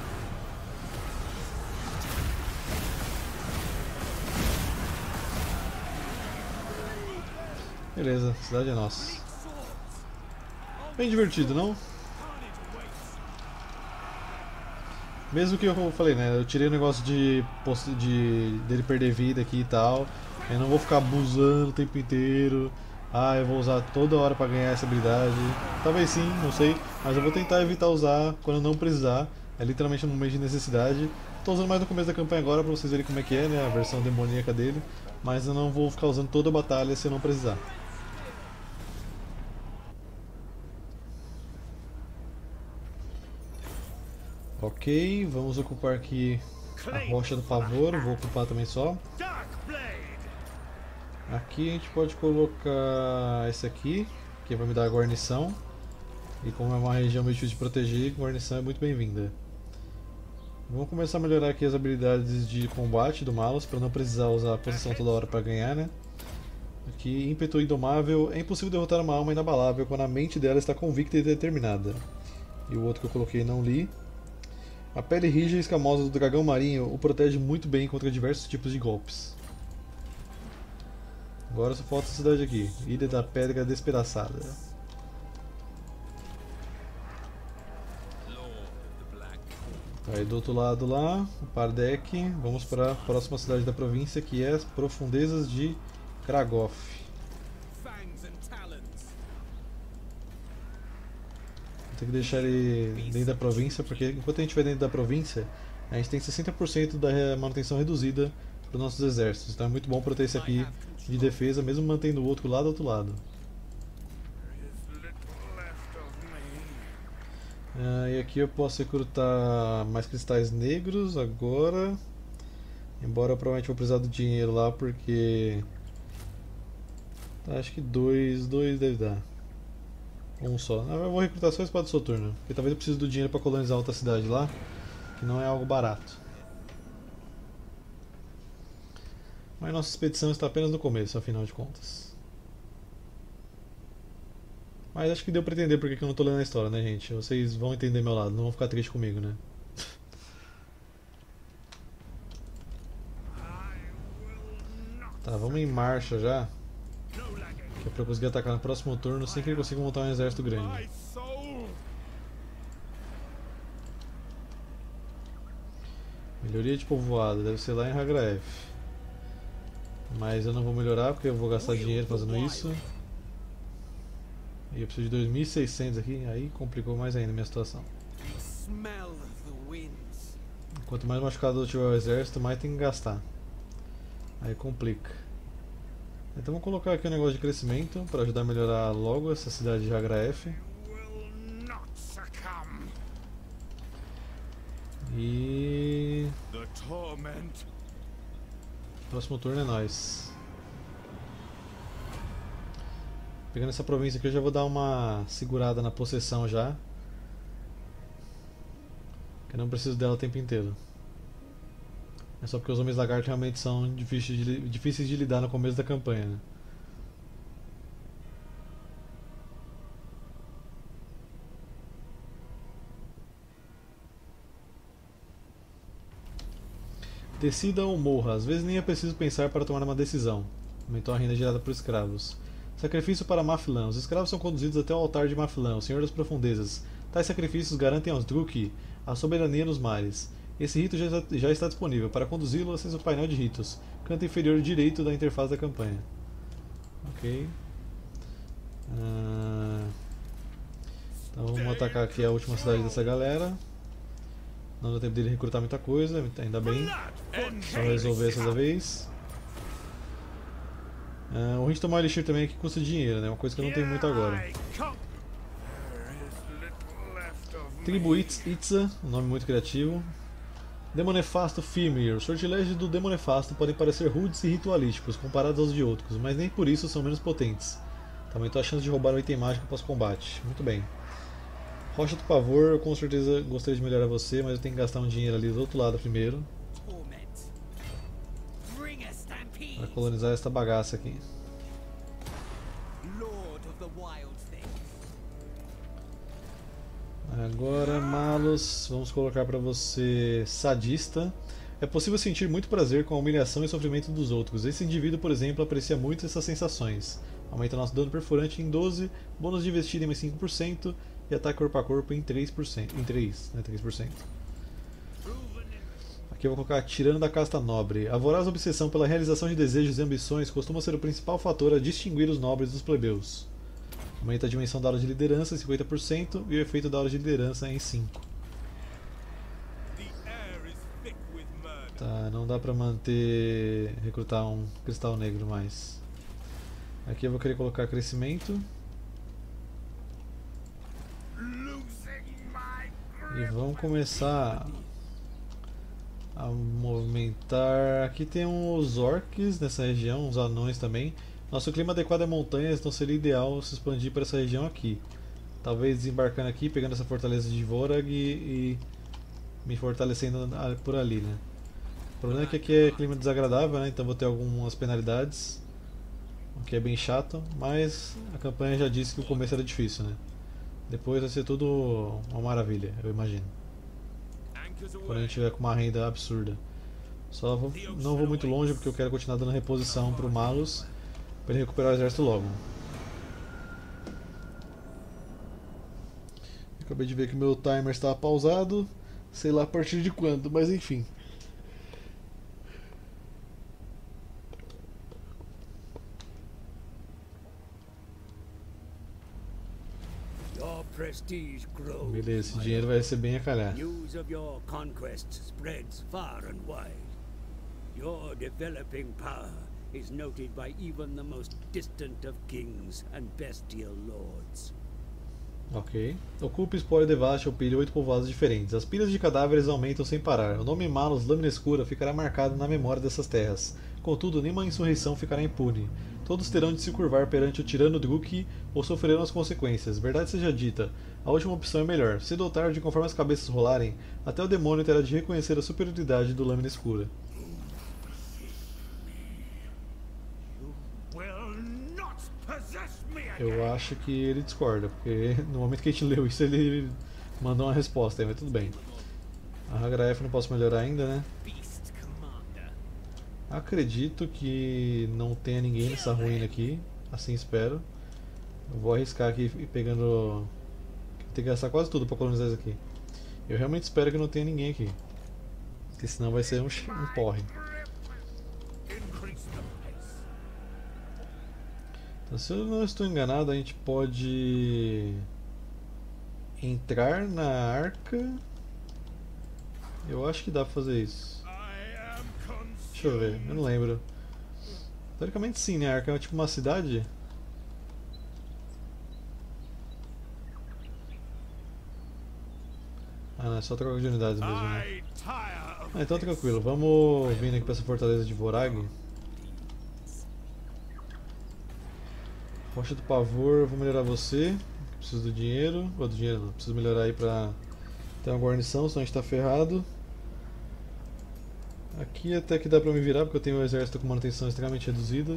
Beleza, a cidade é nossa. Bem divertido, não? Mesmo que eu falei, né? Eu tirei o negócio de, de dele perder vida aqui e tal. Eu não vou ficar abusando o tempo inteiro. Ah, eu vou usar toda hora pra ganhar essa habilidade. Talvez sim, não sei. Mas eu vou tentar evitar usar quando não precisar. É literalmente no momento de necessidade. Tô usando mais no começo da campanha agora pra vocês verem como é que é, né? A versão demoníaca dele. Mas eu não vou ficar usando toda a batalha se eu não precisar. Ok, vamos ocupar aqui a Rocha do Pavor, vou ocupar também só. Aqui a gente pode colocar esse aqui, que vai me dar a guarnição. E como é uma região meio difícil de proteger, a guarnição é muito bem-vinda. Vamos começar a melhorar aqui as habilidades de combate do Malus, para não precisar usar a posição toda hora para ganhar, né? Aqui, ímpeto indomável, é impossível derrotar uma alma inabalável quando a mente dela está convicta e determinada. E o outro que eu coloquei não li. A pele rígida e escamosa do dragão marinho o protege muito bem contra diversos tipos de golpes. Agora só falta a cidade aqui, Ilha da Pedra Despedaçada. Aí do outro lado lá, o Pardek, vamos para a próxima cidade da província, que é as profundezas de Kragoth. Tem que deixar ele dentro da província, porque enquanto a gente vai dentro da província, a gente tem sessenta por cento da manutenção reduzida para os nossos exércitos. Então é muito bom para ter esse aqui de defesa, mesmo mantendo o outro lá do outro lado. Ah, e aqui eu posso recrutar mais cristais negros agora. Embora eu provavelmente vou precisar do dinheiro lá, porque... Tá, acho que dois, dois deve dar. Um só. Eu vou recrutar só a espada soturna, porque talvez eu precise do dinheiro para colonizar outra cidade lá, que não é algo barato. Mas nossa expedição está apenas no começo, afinal de contas. Mas acho que deu pra entender porque que eu não tô lendo a história, né, gente? Vocês vão entender meu lado, não vão ficar tristes comigo, né? Tá, vamos em marcha já. Que é pra eu conseguir atacar no próximo turno sem que ele consiga montar um exército grande. Melhoria de povoado, deve ser lá em Hagraef. Mas eu não vou melhorar porque eu vou gastar dinheiro fazendo isso. E eu preciso de dois mil e seiscentos aqui, aí complicou mais ainda a minha situação. Quanto mais machucado eu tiver o exército, mais tem que gastar. Aí complica. Então vamos colocar aqui um negócio de crescimento para ajudar a melhorar logo essa cidade de Hagraef. E... próximo turno é nós. Pegando essa província aqui eu já vou dar uma segurada na possessão já. Que eu não preciso dela o tempo inteiro. É só porque os homens lagarto realmente são difíceis de, difíceis de lidar no começo da campanha, né? Decida ou morra, às vezes nem é preciso pensar para tomar uma decisão. Aumentou a renda gerada por escravos. Sacrifício para Mafilã. Os escravos são conduzidos até o altar de Mafilã, o Senhor das Profundezas. Tais sacrifícios garantem aos Druki a soberania nos mares. Esse rito já, já está disponível. Para conduzi-lo, acesse o painel de ritos. Canto inferior direito da interface da campanha. Ok. Ah, então vamos atacar aqui a última cidade dessa galera. Não deu tempo dele recrutar muita coisa, ainda bem. Só resolver essa vez. Uh, o Hint tomar Elixir também que custa dinheiro, né? Uma coisa que eu não tenho muito agora. Tribo Itza, um nome muito criativo. Demonefasto Fimir. Os sortilégios do Demonefasto podem parecer rudes e ritualísticos comparados aos de outros, mas nem por isso são menos potentes. Aumentou a chance de roubar um item mágico após combate. Muito bem. Rocha do Pavor, eu com certeza gostaria de melhorar você, mas eu tenho que gastar um dinheiro ali do outro lado primeiro. Para colonizar esta bagaça aqui. Agora, Malos, vamos colocar para você Sadista. É possível sentir muito prazer com a humilhação e sofrimento dos outros. Esse indivíduo, por exemplo, aprecia muito essas sensações. Aumenta nosso dano perfurante em doze, bônus de investida em mais cinco por cento e ataque corpo a corpo em três por cento. Em três, né, três por cento. Aqui eu vou colocar Tirano da Casta Nobre. A voraz obsessão pela realização de desejos e ambições costuma ser o principal fator a distinguir os nobres dos plebeus. Aumenta a dimensão da aura de liderança em cinquenta por cento e o efeito da aura de liderança em cinco por cento. Tá, não dá pra manter... recrutar um cristal negro mais. Aqui eu vou querer colocar crescimento. E vamos começar a movimentar. Aqui tem uns orcs nessa região, uns anões também. Nosso clima adequado é montanhas, então seria ideal se expandir para essa região aqui. Talvez desembarcando aqui, pegando essa fortaleza de Vorag e, e me fortalecendo por ali, né? O problema é que aqui é clima desagradável, né? Então vou ter algumas penalidades, o que é bem chato, mas a campanha já disse que o começo era difícil, né? Depois vai ser tudo uma maravilha, eu imagino. Quando a gente tiver com uma renda absurda. Só vou, não vou muito longe porque eu quero continuar dando reposição para o Malus para ele recuperar o exército logo. Acabei de ver que meu timer estava pausado, sei lá a partir de quando, mas enfim. Beleza, esse dinheiro vai ser bem a calhar. News of your conquests spreads far and wide. Your developing power is noted by even the most distant of kings and bestial lords. Ok. Ocupe, explore, devaste ou pilhe oito povoados diferentes. As pilhas de cadáveres aumentam sem parar. O nome Malus, Lâmina Escura, ficará marcado na memória dessas terras. Contudo, nenhuma insurreição ficará impune. Todos terão de se curvar perante o tirano Druki ou sofrerão as consequências. Verdade seja dita, a última opção é melhor. Cedo ou tarde, conforme as cabeças rolarem, até o demônio terá de reconhecer a superioridade do Lâmina Escura. Eu acho que ele discorda, porque no momento que a gente leu isso ele mandou uma resposta aí, mas tudo bem. A Hagraef não posso melhorar ainda, né? Acredito que não tenha ninguém nessa ruína aqui, assim espero. Eu vou arriscar aqui e pegando... Tem que gastar quase tudo para colonizar isso aqui. Eu realmente espero que não tenha ninguém aqui, porque senão vai ser um, um porre. Então, se eu não estou enganado, a gente pode entrar na arca. Eu acho que dá pra fazer isso. Deixa eu ver, eu não lembro. Teoricamente sim, né? A arca é tipo uma cidade. Ah, não, é só troca de unidades mesmo, né? Ah, então tranquilo, vamos vindo aqui pra essa fortaleza de Vorag. Rocha do Pavor, vou melhorar você. Preciso do dinheiro. Ou do dinheiro, não. Preciso melhorar aí pra ter uma guarnição, senão a gente tá ferrado. Aqui até que dá pra me virar, porque eu tenho um exército com manutenção extremamente reduzida.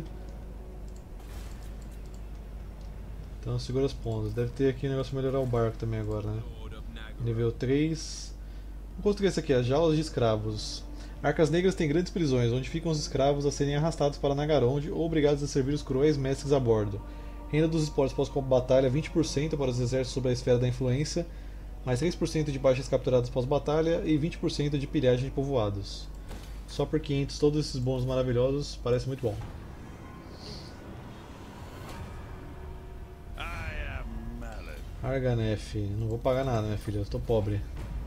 Então segura as pontas. Deve ter aqui um negócio pra melhorar o barco também agora, né? Nível três. Vou construir esse aqui, as jaulas de escravos. Arcas Negras tem grandes prisões, onde ficam os escravos a serem arrastados para Nagaronde ou obrigados a servir os cruéis mestres a bordo. Renda dos esportes pós-batalha vinte por cento para os exércitos sob a esfera da influência, mais três por cento de baixas capturadas pós-batalha e vinte por cento de pilhagem de povoados. Só por quinhentos todos esses bônus maravilhosos, parece muito bom. Arganef, não vou pagar nada, minha filha, eu estou pobre.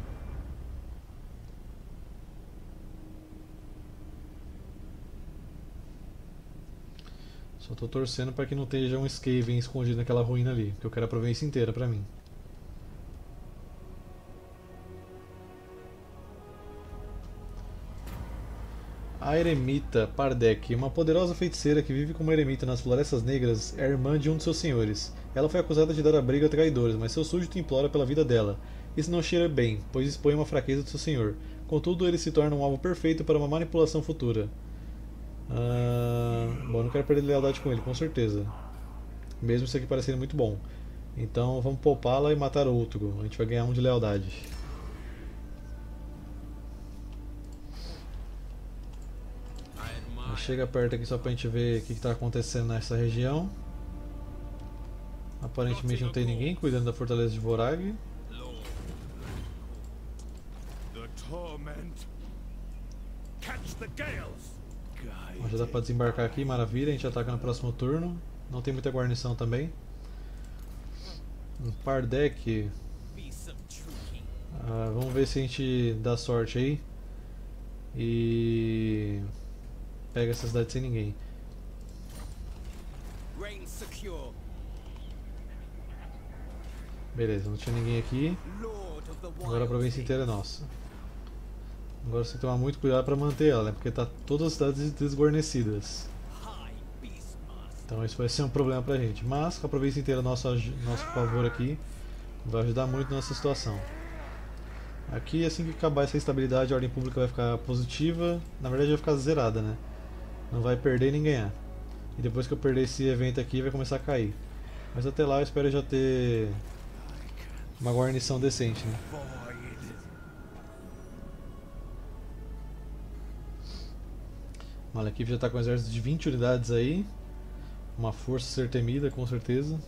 Só estou torcendo para que não esteja um Skaven escondido naquela ruína ali, porque eu quero a província inteira para mim. A Eremita Pardek, uma poderosa feiticeira que vive como eremita nas Florestas Negras, é irmã de um de seus senhores. Ela foi acusada de dar abrigo a traidores, mas seu súdito implora pela vida dela. Isso não cheira bem, pois expõe uma fraqueza de seu senhor. Contudo, ele se torna um alvo perfeito para uma manipulação futura. Ah, bom, não quero perder lealdade com ele, com certeza. Mesmo isso aqui parecendo muito bom. Então vamos poupá-la e matar outro. A gente vai ganhar um de lealdade. Chega perto aqui só pra gente ver o que está acontecendo nessa região. Aparentemente não tem ninguém cuidando da fortaleza de Vorag. Já dá pra desembarcar aqui, maravilha, a gente ataca no próximo turno. Não tem muita guarnição também. Um Pardek. Ah, vamos ver se a gente dá sorte aí. E... pega essa cidade sem ninguém. Beleza, não tinha ninguém aqui. Agora a província inteira é nossa. Agora você tem que tomar muito cuidado para manter ela, né? Porque tá todas as cidades desguarnecidas. Então isso vai ser um problema pra gente. Mas com a província inteira a nosso, nosso favor aqui, vai ajudar muito nessa situação. Aqui, assim que acabar essa instabilidade, a ordem pública vai ficar positiva. Na verdade vai ficar zerada, né? Não vai perder nem ganhar. E depois que eu perder esse evento aqui, vai começar a cair. Mas até lá eu espero já ter uma guarnição decente, né? Malekith já está com um exército de vinte unidades aí. Uma força a ser temida, com certeza.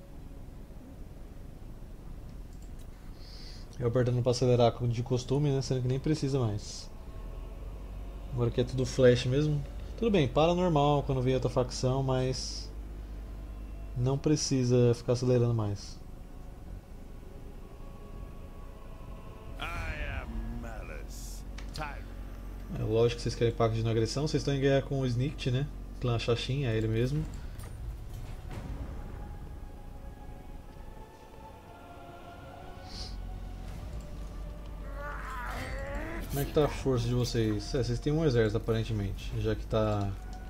Eu apertando para acelerar de costume, né? Sendo que nem precisa mais. Agora que é tudo flash mesmo. Tudo bem, para normal quando vem outra facção, mas não precisa ficar acelerando mais. É lógico que vocês querem pacto de não agressão, vocês estão em guerra com o Snikt, né? Clã Xaxin, é ele mesmo. Como é que tá a força de vocês? É, vocês têm um exército aparentemente, já que tá...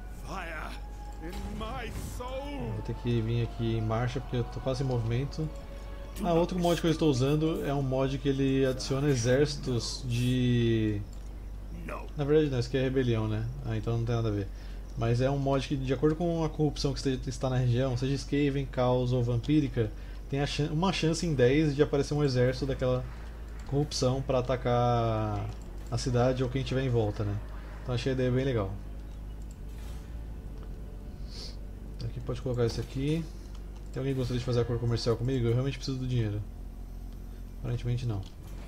Vou ter que vir aqui em marcha porque eu tô quase em movimento. Ah, outro mod que eu estou usando é um mod que ele adiciona exércitos de... Na verdade não, isso aqui é rebelião, né? Ah, então não tem nada a ver. Mas é um mod que, de acordo com a corrupção que está na região, seja Skaven, Caos ou Vampírica, tem a chan uma chance em dez de aparecer um exército daquela corrupção para atacar a cidade ou quem tiver em volta, né? Então achei a ideia bem legal. Aqui pode colocar isso aqui. Tem alguém que gostaria de fazer acordo comercial comigo? Eu realmente preciso do dinheiro. Aparentemente não.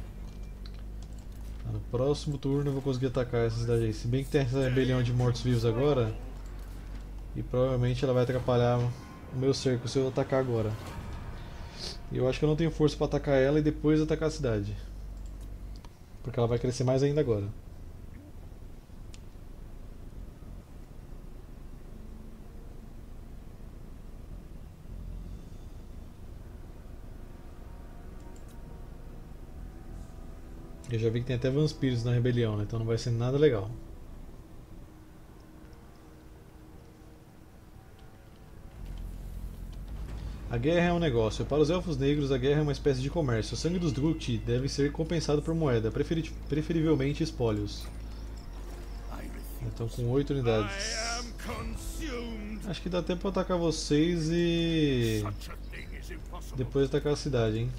No próximo turno eu vou conseguir atacar essa cidade aí. Se bem que tem essa rebelião de mortos-vivos agora. E provavelmente ela vai atrapalhar o meu cerco se eu atacar agora. E eu acho que eu não tenho força para atacar ela e depois atacar a cidade. Porque ela vai crescer mais ainda agora. Eu já vi que tem até vampiros na rebelião, né? Então não vai ser nada legal. A guerra é um negócio. Para os elfos negros, a guerra é uma espécie de comércio. O sangue dos Druchti deve ser compensado por moeda, preferi preferivelmente espólios. Então com oito unidades. Acho que dá tempo para atacar vocês e depois atacar a cidade, hein?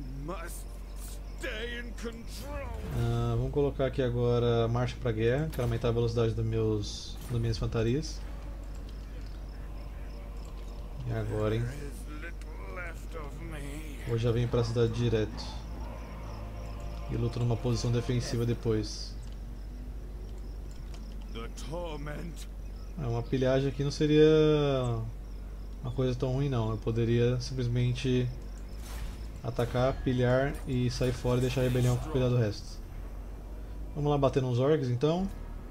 Ah, vamos colocar aqui agora marcha para guerra, para aumentar a velocidade dos meus, das minhas infantarias. E agora, hein? Ou já venho para a cidade direto e luto numa posição defensiva depois. É, uma pilhagem aqui não seria uma coisa tão ruim não. Eu poderia simplesmente atacar, pilhar e sair fora e deixar a rebelião cuidar do resto. Vamos lá bater nos orcs então.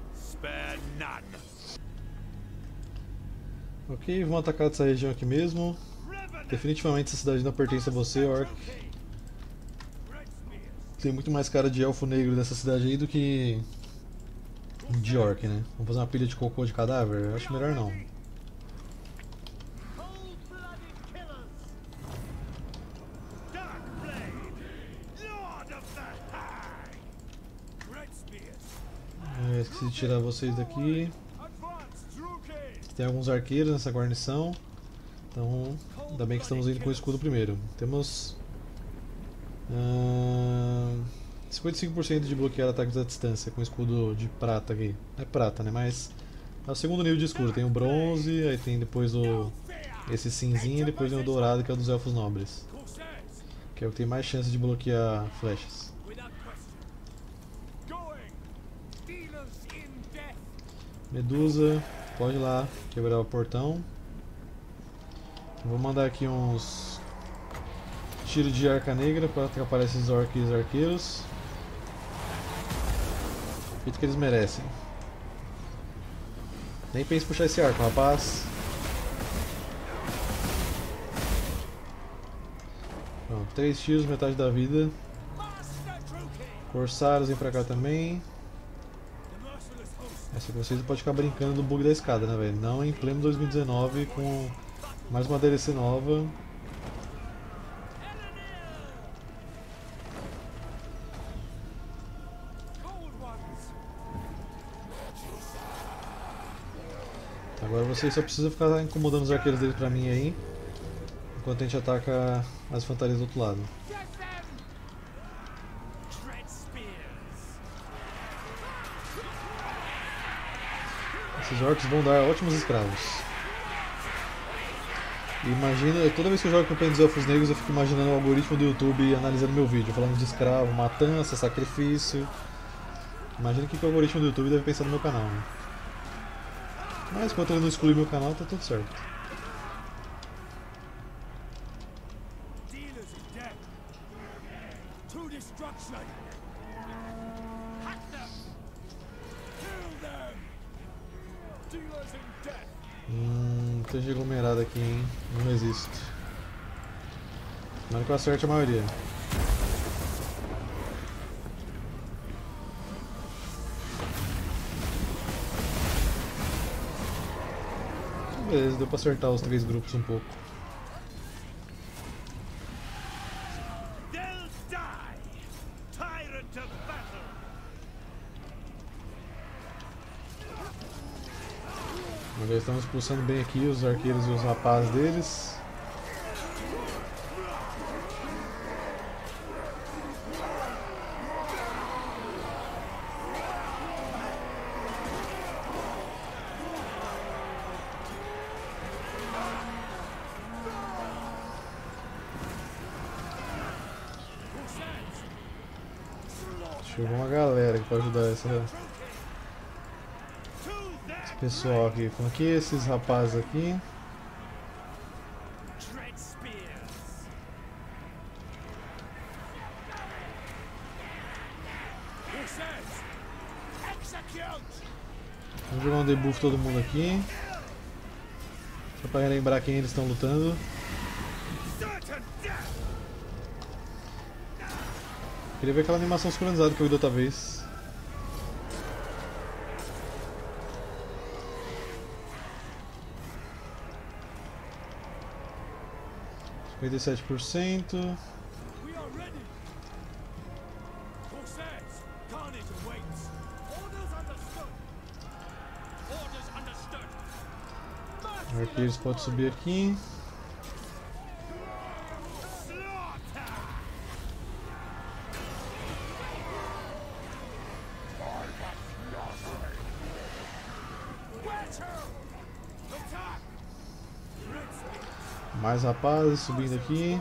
Ok, vamos atacar dessa região aqui mesmo. Definitivamente essa cidade não pertence a você, orc. Tem muito mais cara de elfo negro dessa cidade aí do que de orc, né? Vamos fazer uma pilha de cocô de cadáver? Eu acho melhor não. Eu esqueci de tirar vocês daqui. Tem alguns arqueiros nessa guarnição. Então, ainda bem que estamos indo com o escudo primeiro. Temos uh, cinquenta e cinco por cento de bloquear ataques à distância com o escudo de prata aqui. É prata, né? Mas é o segundo nível de escudo. Tem o bronze, aí tem depois o esse cinzinho e depois tem o dourado, que é o dos elfos nobres. Que é o que tem mais chance de bloquear flechas. Medusa, pode ir lá quebrar o portão. Vou mandar aqui uns tiros de arca negra para atrapalhar esses orcs arqueiros. Feito que eles merecem. Nem pense em puxar esse arco, rapaz. Pronto, três tiros, metade da vida. Corsários vem pra cá também. Essa aqui vocês podem ficar brincando do bug da escada, né, velho? Não em pleno dois mil e dezenove com mais uma D L C nova. Agora vocês só precisam ficar incomodando os arqueiros deles pra mim aí, enquanto a gente ataca as infantarias do outro lado. Esses orcs vão dar ótimos escravos. E imagina, toda vez que eu jogo Campanha dos Elfos Negros eu fico imaginando o algoritmo do YouTube analisando meu vídeo, falando de escravo, matança, sacrifício. Imagina o que, que o algoritmo do YouTube deve pensar no meu canal, né? Mas enquanto ele não exclui meu canal, tá tudo certo. Hum, tem gente aglomerada aqui, hein? Não resisto. Tomara que eu acerte a maioria. Beleza, deu pra acertar os três grupos um pouco. Eles estão expulsando bem aqui os arqueiros e os rapazes deles. Chegou uma galera aqui pra ajudar essa, esse pessoal aqui. Então aqui esses rapazes aqui. Vamos jogar um debuff todo mundo aqui. Só pra relembrar quem eles estão lutando. Queria ver aquela animação sincronizada que eu vi da outra vez. cinquenta e sete por cento. Os arqueiros podem subir aqui. Mais rapazes subindo aqui.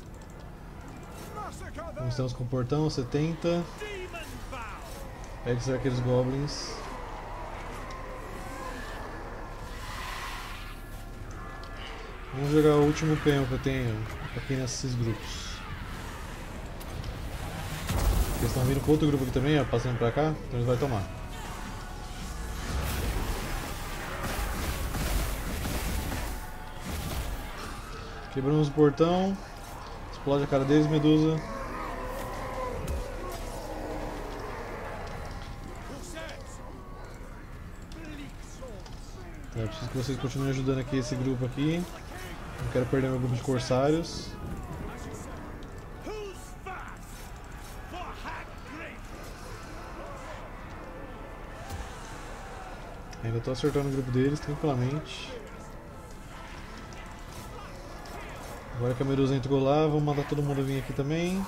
Estamos com o portão, setenta. Pega esses arqueiros goblins. Vamos jogar o último canhão que eu tenho aqui nesses grupos. Eles estão vindo com outro grupo aqui também, ó, passando pra cá, então eles vão tomar. Quebramos o portão, explode a cara deles, Medusa. Tá, eu preciso que vocês continuem ajudando aqui esse grupo aqui. Não quero perder meu grupo de corsários. Ainda estou acertando o grupo deles tranquilamente. Agora que a Medusa entrou lá, vamos mandar todo mundo vir aqui também.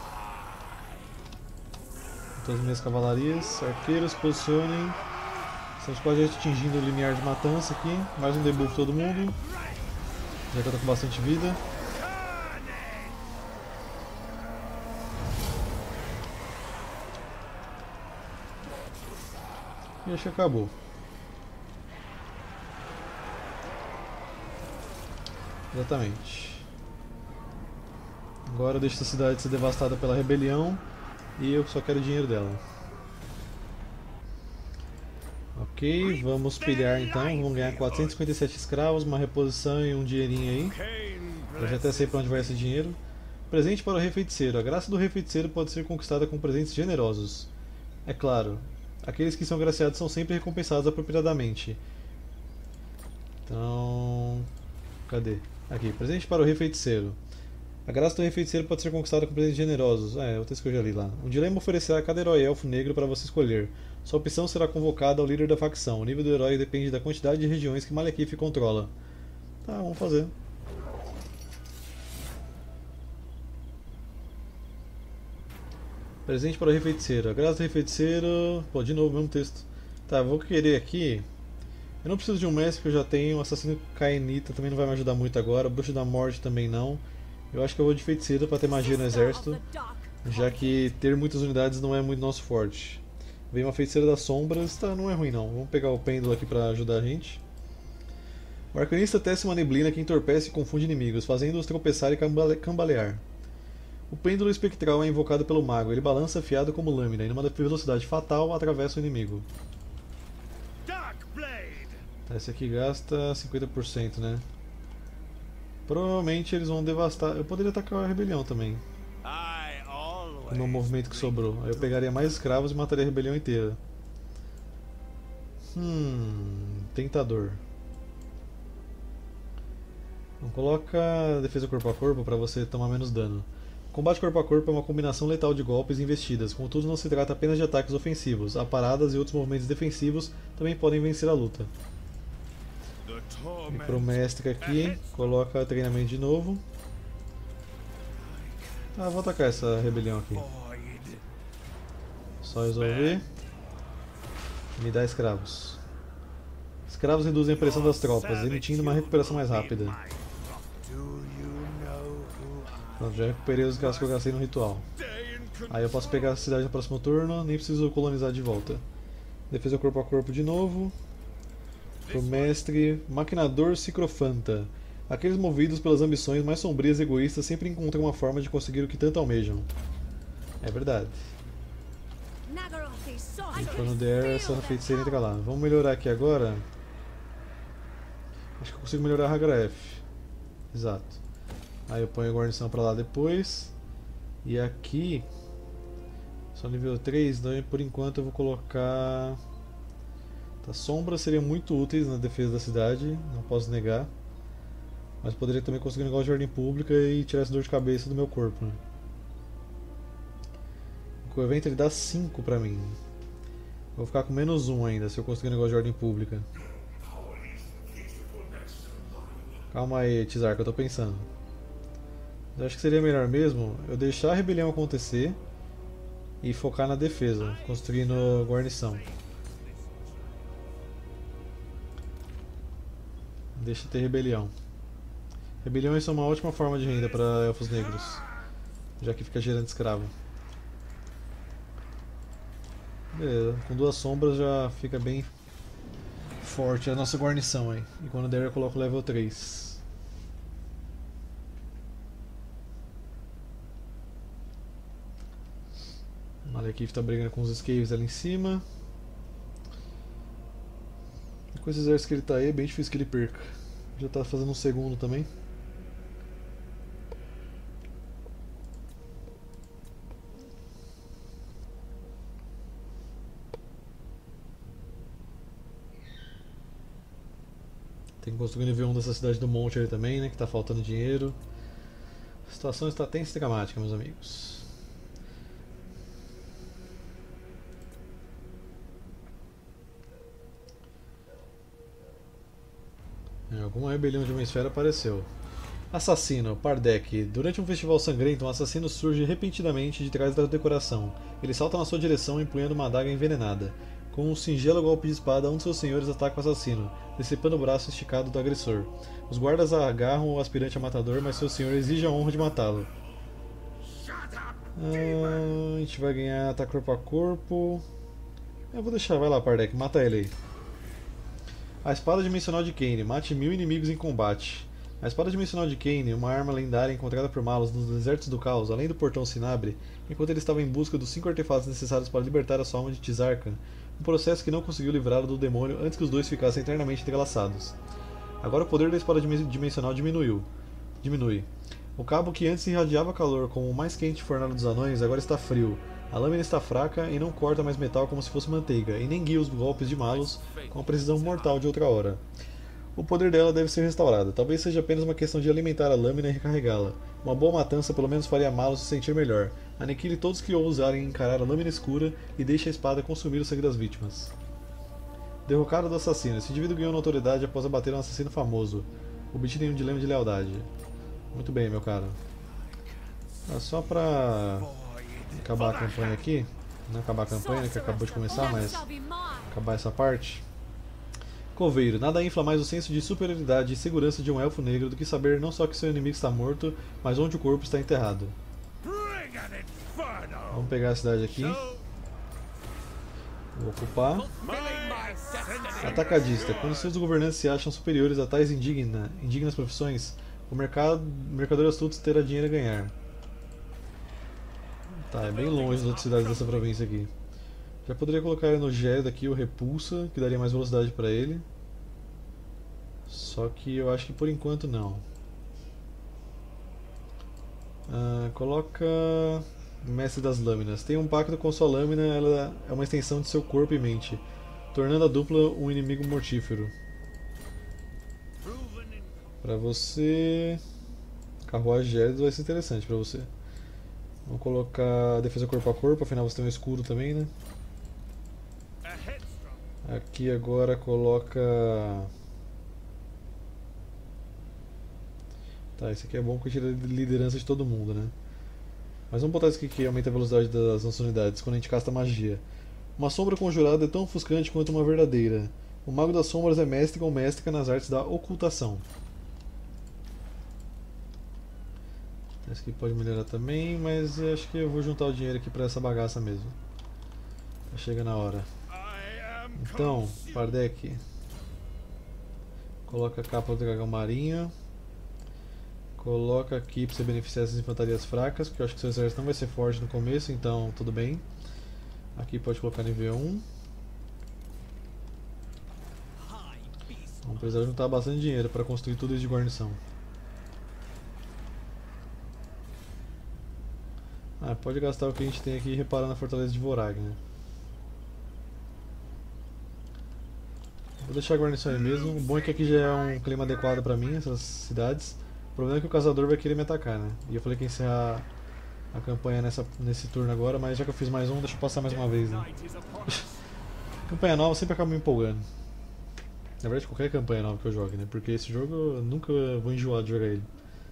Todas as minhas cavalarias. Arqueiros, posicionem. Estamos quase atingindo o limiar de matança aqui. Mais um debuff todo mundo. Já que eu tô com bastante vida. E acho que acabou. Exatamente. Agora deixa essa cidade ser devastada pela rebelião e eu só quero o dinheiro dela. Ok, vamos pilhar então, vamos ganhar quatrocentos e cinquenta e sete escravos, uma reposição e um dinheirinho aí. Eu já até sei para onde vai esse dinheiro. Presente para o Rei Feiticeiro. A graça do Rei Feiticeiro pode ser conquistada com presentes generosos. É claro, aqueles que são graciados são sempre recompensados apropriadamente. Então... cadê? Aqui, presente para o Rei Feiticeiro. A graça do Rei Feiticeiro pode ser conquistada com presentes generosos. É, é o texto que eu já li lá. Um dilema oferecerá a cada herói elfo negro para você escolher. Sua opção será convocada ao líder da facção. O nível do herói depende da quantidade de regiões que Malekith controla. Tá, vamos fazer. Presente para o Rei Feiticeiro. A graça do Rei Feiticeiro... Pô, de novo, mesmo texto. Tá, vou querer aqui... Eu não preciso de um mestre que eu já tenho. O assassino Cainita também não vai me ajudar muito agora. O Bruxo da Morte também não. Eu acho que eu vou de feiticeiro para ter magia no exército, já que ter muitas unidades não é muito nosso forte. Vem uma feiticeira das sombras, tá, não é ruim não. Vamos pegar o pêndulo aqui para ajudar a gente. O arcanista tece uma neblina que entorpece e confunde inimigos, fazendo-os tropeçar e cambale cambalear. O pêndulo espectral é invocado pelo mago. Ele balança afiado como lâmina e numa velocidade fatal atravessa o inimigo. Tá, esse aqui gasta cinquenta por cento, né? Provavelmente eles vão devastar. Eu poderia atacar a rebelião também. Com o meu movimento que sobrou. Aí eu pegaria mais escravos e mataria a rebelião inteira. Hum. Tentador. Então, coloca defesa corpo a corpo para você tomar menos dano. Combate corpo a corpo é uma combinação letal de golpes e investidas. Contudo, não se trata apenas de ataques ofensivos. A paradas e outros movimentos defensivos também podem vencer a luta. E pro mestre aqui, coloca treinamento de novo. Ah, vou atacar essa rebelião aqui. Só resolver. Me dá escravos. Escravos reduzem a pressão das tropas, emitindo uma recuperação mais rápida. Pronto, já recuperei os escravos que eu gastei no ritual. Aí eu posso pegar a cidade no próximo turno, nem preciso colonizar de volta. Defesa corpo a corpo de novo. Pro mestre, maquinador Cicrofanta. Aqueles movidos pelas ambições mais sombrias e egoístas sempre encontram uma forma de conseguir o que tanto almejam. É verdade. E quando der, essa feiticeira entra lá. Vamos melhorar aqui agora. Acho que eu consigo melhorar a Hagraef. Exato. Aí eu ponho a guarnição pra lá depois. E aqui... Só nível três, então por enquanto eu vou colocar... Tá, sombras seriam muito úteis na defesa da cidade, não posso negar. Mas poderia também conseguir um negócio de ordem pública e tirar essa dor de cabeça do meu corpo, né? O evento ele dá cinco pra mim. Vou ficar com menos um ainda se eu conseguir um negócio de ordem pública. Calma aí, Tizar, que eu tô pensando. Eu acho que seria melhor mesmo eu deixar a rebelião acontecer e focar na defesa, construindo guarnição. Deixa ter rebelião. Rebeliões são uma ótima forma de renda para elfos negros, já que fica gerando escravo. Beleza, com duas sombras já fica bem forte a nossa guarnição aí. E quando der eu coloco level três. O Malekith está brigando com os Skaves ali em cima. E com esse exército que ele está aí, é bem difícil que ele perca. Já está fazendo um segundo também. Tem que construir o nível um dessa cidade do monte ali também, né? Que está faltando dinheiro. A situação está tensa e dramática, meus amigos. Alguma rebelião de uma esfera apareceu. Assassino, Pardek. Durante um festival sangrento, um assassino surge repentinamente de trás da decoração. Ele salta na sua direção, empunhando uma adaga envenenada. Com um singelo golpe de espada, um de seus senhores ataca o assassino, decepando o braço esticado do agressor. Os guardas agarram o aspirante a matador, mas seu senhor exige a honra de matá-lo. Ah, a gente vai ganhar ataque corpo a corpo. Eu vou deixar, vai lá, Pardek, mata ele aí. A espada dimensional de Kane. Mate mil inimigos em combate. A espada dimensional de Kane, uma arma lendária encontrada por Malus nos desertos do caos, além do portão Sinabre, enquanto ele estava em busca dos cinco artefatos necessários para libertar a sua alma de Tizarca, um processo que não conseguiu livrá-lo do demônio antes que os dois ficassem eternamente entrelaçados. Agora o poder da espada dimensional diminuiu. Diminui. O cabo que antes irradiava calor como o mais quente fornalha dos anões agora está frio. A lâmina está fraca e não corta mais metal como se fosse manteiga, e nem guia os golpes de Malus com a precisão mortal de outra hora. O poder dela deve ser restaurado. Talvez seja apenas uma questão de alimentar a lâmina e recarregá-la. Uma boa matança pelo menos faria Malus se sentir melhor. Aniquile todos que ousarem encarar a lâmina escura e deixe a espada consumir o sangue das vítimas. Derrocada do assassino. Esse indivíduo ganhou notoriedade após abater um assassino famoso, obtido em um dilema de lealdade. Muito bem, meu caro. Ah, só pra acabar a campanha aqui, não acabar a campanha, né, que acabou de começar, mas acabar essa parte. Coveiro, nada infla mais o senso de superioridade e segurança de um elfo negro do que saber não só que seu inimigo está morto, mas onde o corpo está enterrado. Vamos pegar a cidade aqui. Vou ocupar. Atacadista, quando seus governantes se acham superiores a tais indigna, indignas profissões, o mercado, mercador astuto terá dinheiro a ganhar. Tá, é bem longe das outras cidades dessa província aqui. Já poderia colocar ele no Gérida aqui, o Repulsa, que daria mais velocidade para ele. Só que eu acho que por enquanto não. Ah, coloca Mestre das Lâminas. Tem um pacto com sua lâmina, ela é uma extensão de seu corpo e mente, tornando a dupla um inimigo mortífero. Para você... Carruagem Gérida vai ser interessante para você. Vamos colocar defesa corpo a corpo, afinal você tem um escudo também, né? Aqui agora coloca Tá, esse aqui é bom porque tira a liderança de todo mundo, né? Mas vamos botar isso aqui que aumenta a velocidade das nossas unidades quando a gente casta magia. Uma sombra conjurada é tão ofuscante quanto uma verdadeira. O Mago das Sombras é mestre ou mestra nas artes da ocultação. Esse aqui pode melhorar também, mas eu acho que eu vou juntar o dinheiro aqui pra essa bagaça mesmo. Chega na hora. Então, Pardek. Coloca a capa do dragão marinho. Coloca aqui pra você beneficiar essas infantarias fracas, porque eu acho que seu exército não vai ser forte no começo, então tudo bem. Aqui pode colocar nível um. Vamos precisar juntar bastante dinheiro para construir tudo isso de guarnição. Ah, pode gastar o que a gente tem aqui reparando a fortaleza de Vorag, né? Vou deixar a guarnição aí mesmo. O bom é que aqui já é um clima adequado para mim, essas cidades. O problema é que o caçador vai querer me atacar, né? E eu falei que ia encerrar a campanha nessa, nesse turno agora, mas já que eu fiz mais um, deixa eu passar mais uma vez, né? Campanha nova sempre acaba me empolgando. Na verdade, qualquer campanha nova que eu jogue, né? Porque esse jogo eu nunca vou enjoar de jogar ele.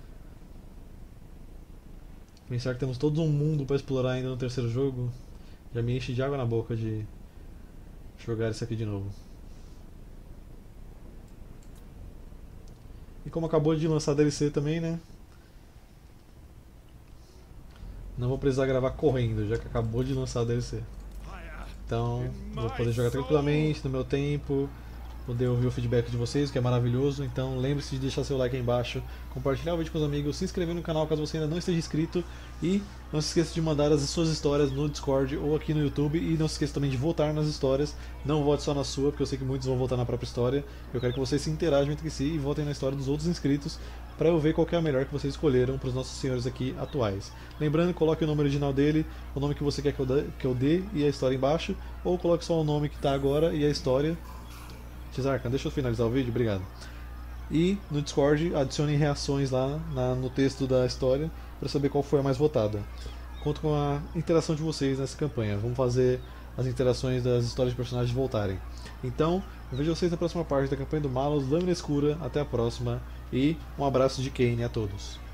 Pensar que temos todo um mundo para explorar ainda no terceiro jogo já me enche de água na boca de jogar isso aqui de novo. E como acabou de lançar a D L C também, né? Não vou precisar gravar correndo, já que acabou de lançar a D L C. Então, vou poder jogar tranquilamente, no meu tempo, poder ouvir o feedback de vocês, que é maravilhoso. Então lembre-se de deixar seu like aí embaixo, compartilhar o vídeo com os amigos, se inscrever no canal caso você ainda não esteja inscrito e não se esqueça de mandar as suas histórias no Discord ou aqui no YouTube, e não se esqueça também de votar nas histórias. Não vote só na sua, porque eu sei que muitos vão votar na própria história. Eu quero que vocês se interajam entre si e votem na história dos outros inscritos para eu ver qual que é a melhor que vocês escolheram para os nossos senhores aqui atuais. Lembrando, coloque o nome original dele, o nome que você quer que eu dê, que eu dê e a história embaixo, ou coloque só o nome que está agora e a história. Tizarca, deixa eu finalizar o vídeo, obrigado. E no Discord adicione reações lá na, no texto da história para saber qual foi a mais votada. Conto com a interação de vocês nessa campanha. Vamos fazer as interações das histórias de personagens voltarem. Então, eu vejo vocês na próxima parte da campanha do Malus Lâmina Escura. Até a próxima e um abraço de Kaine a todos.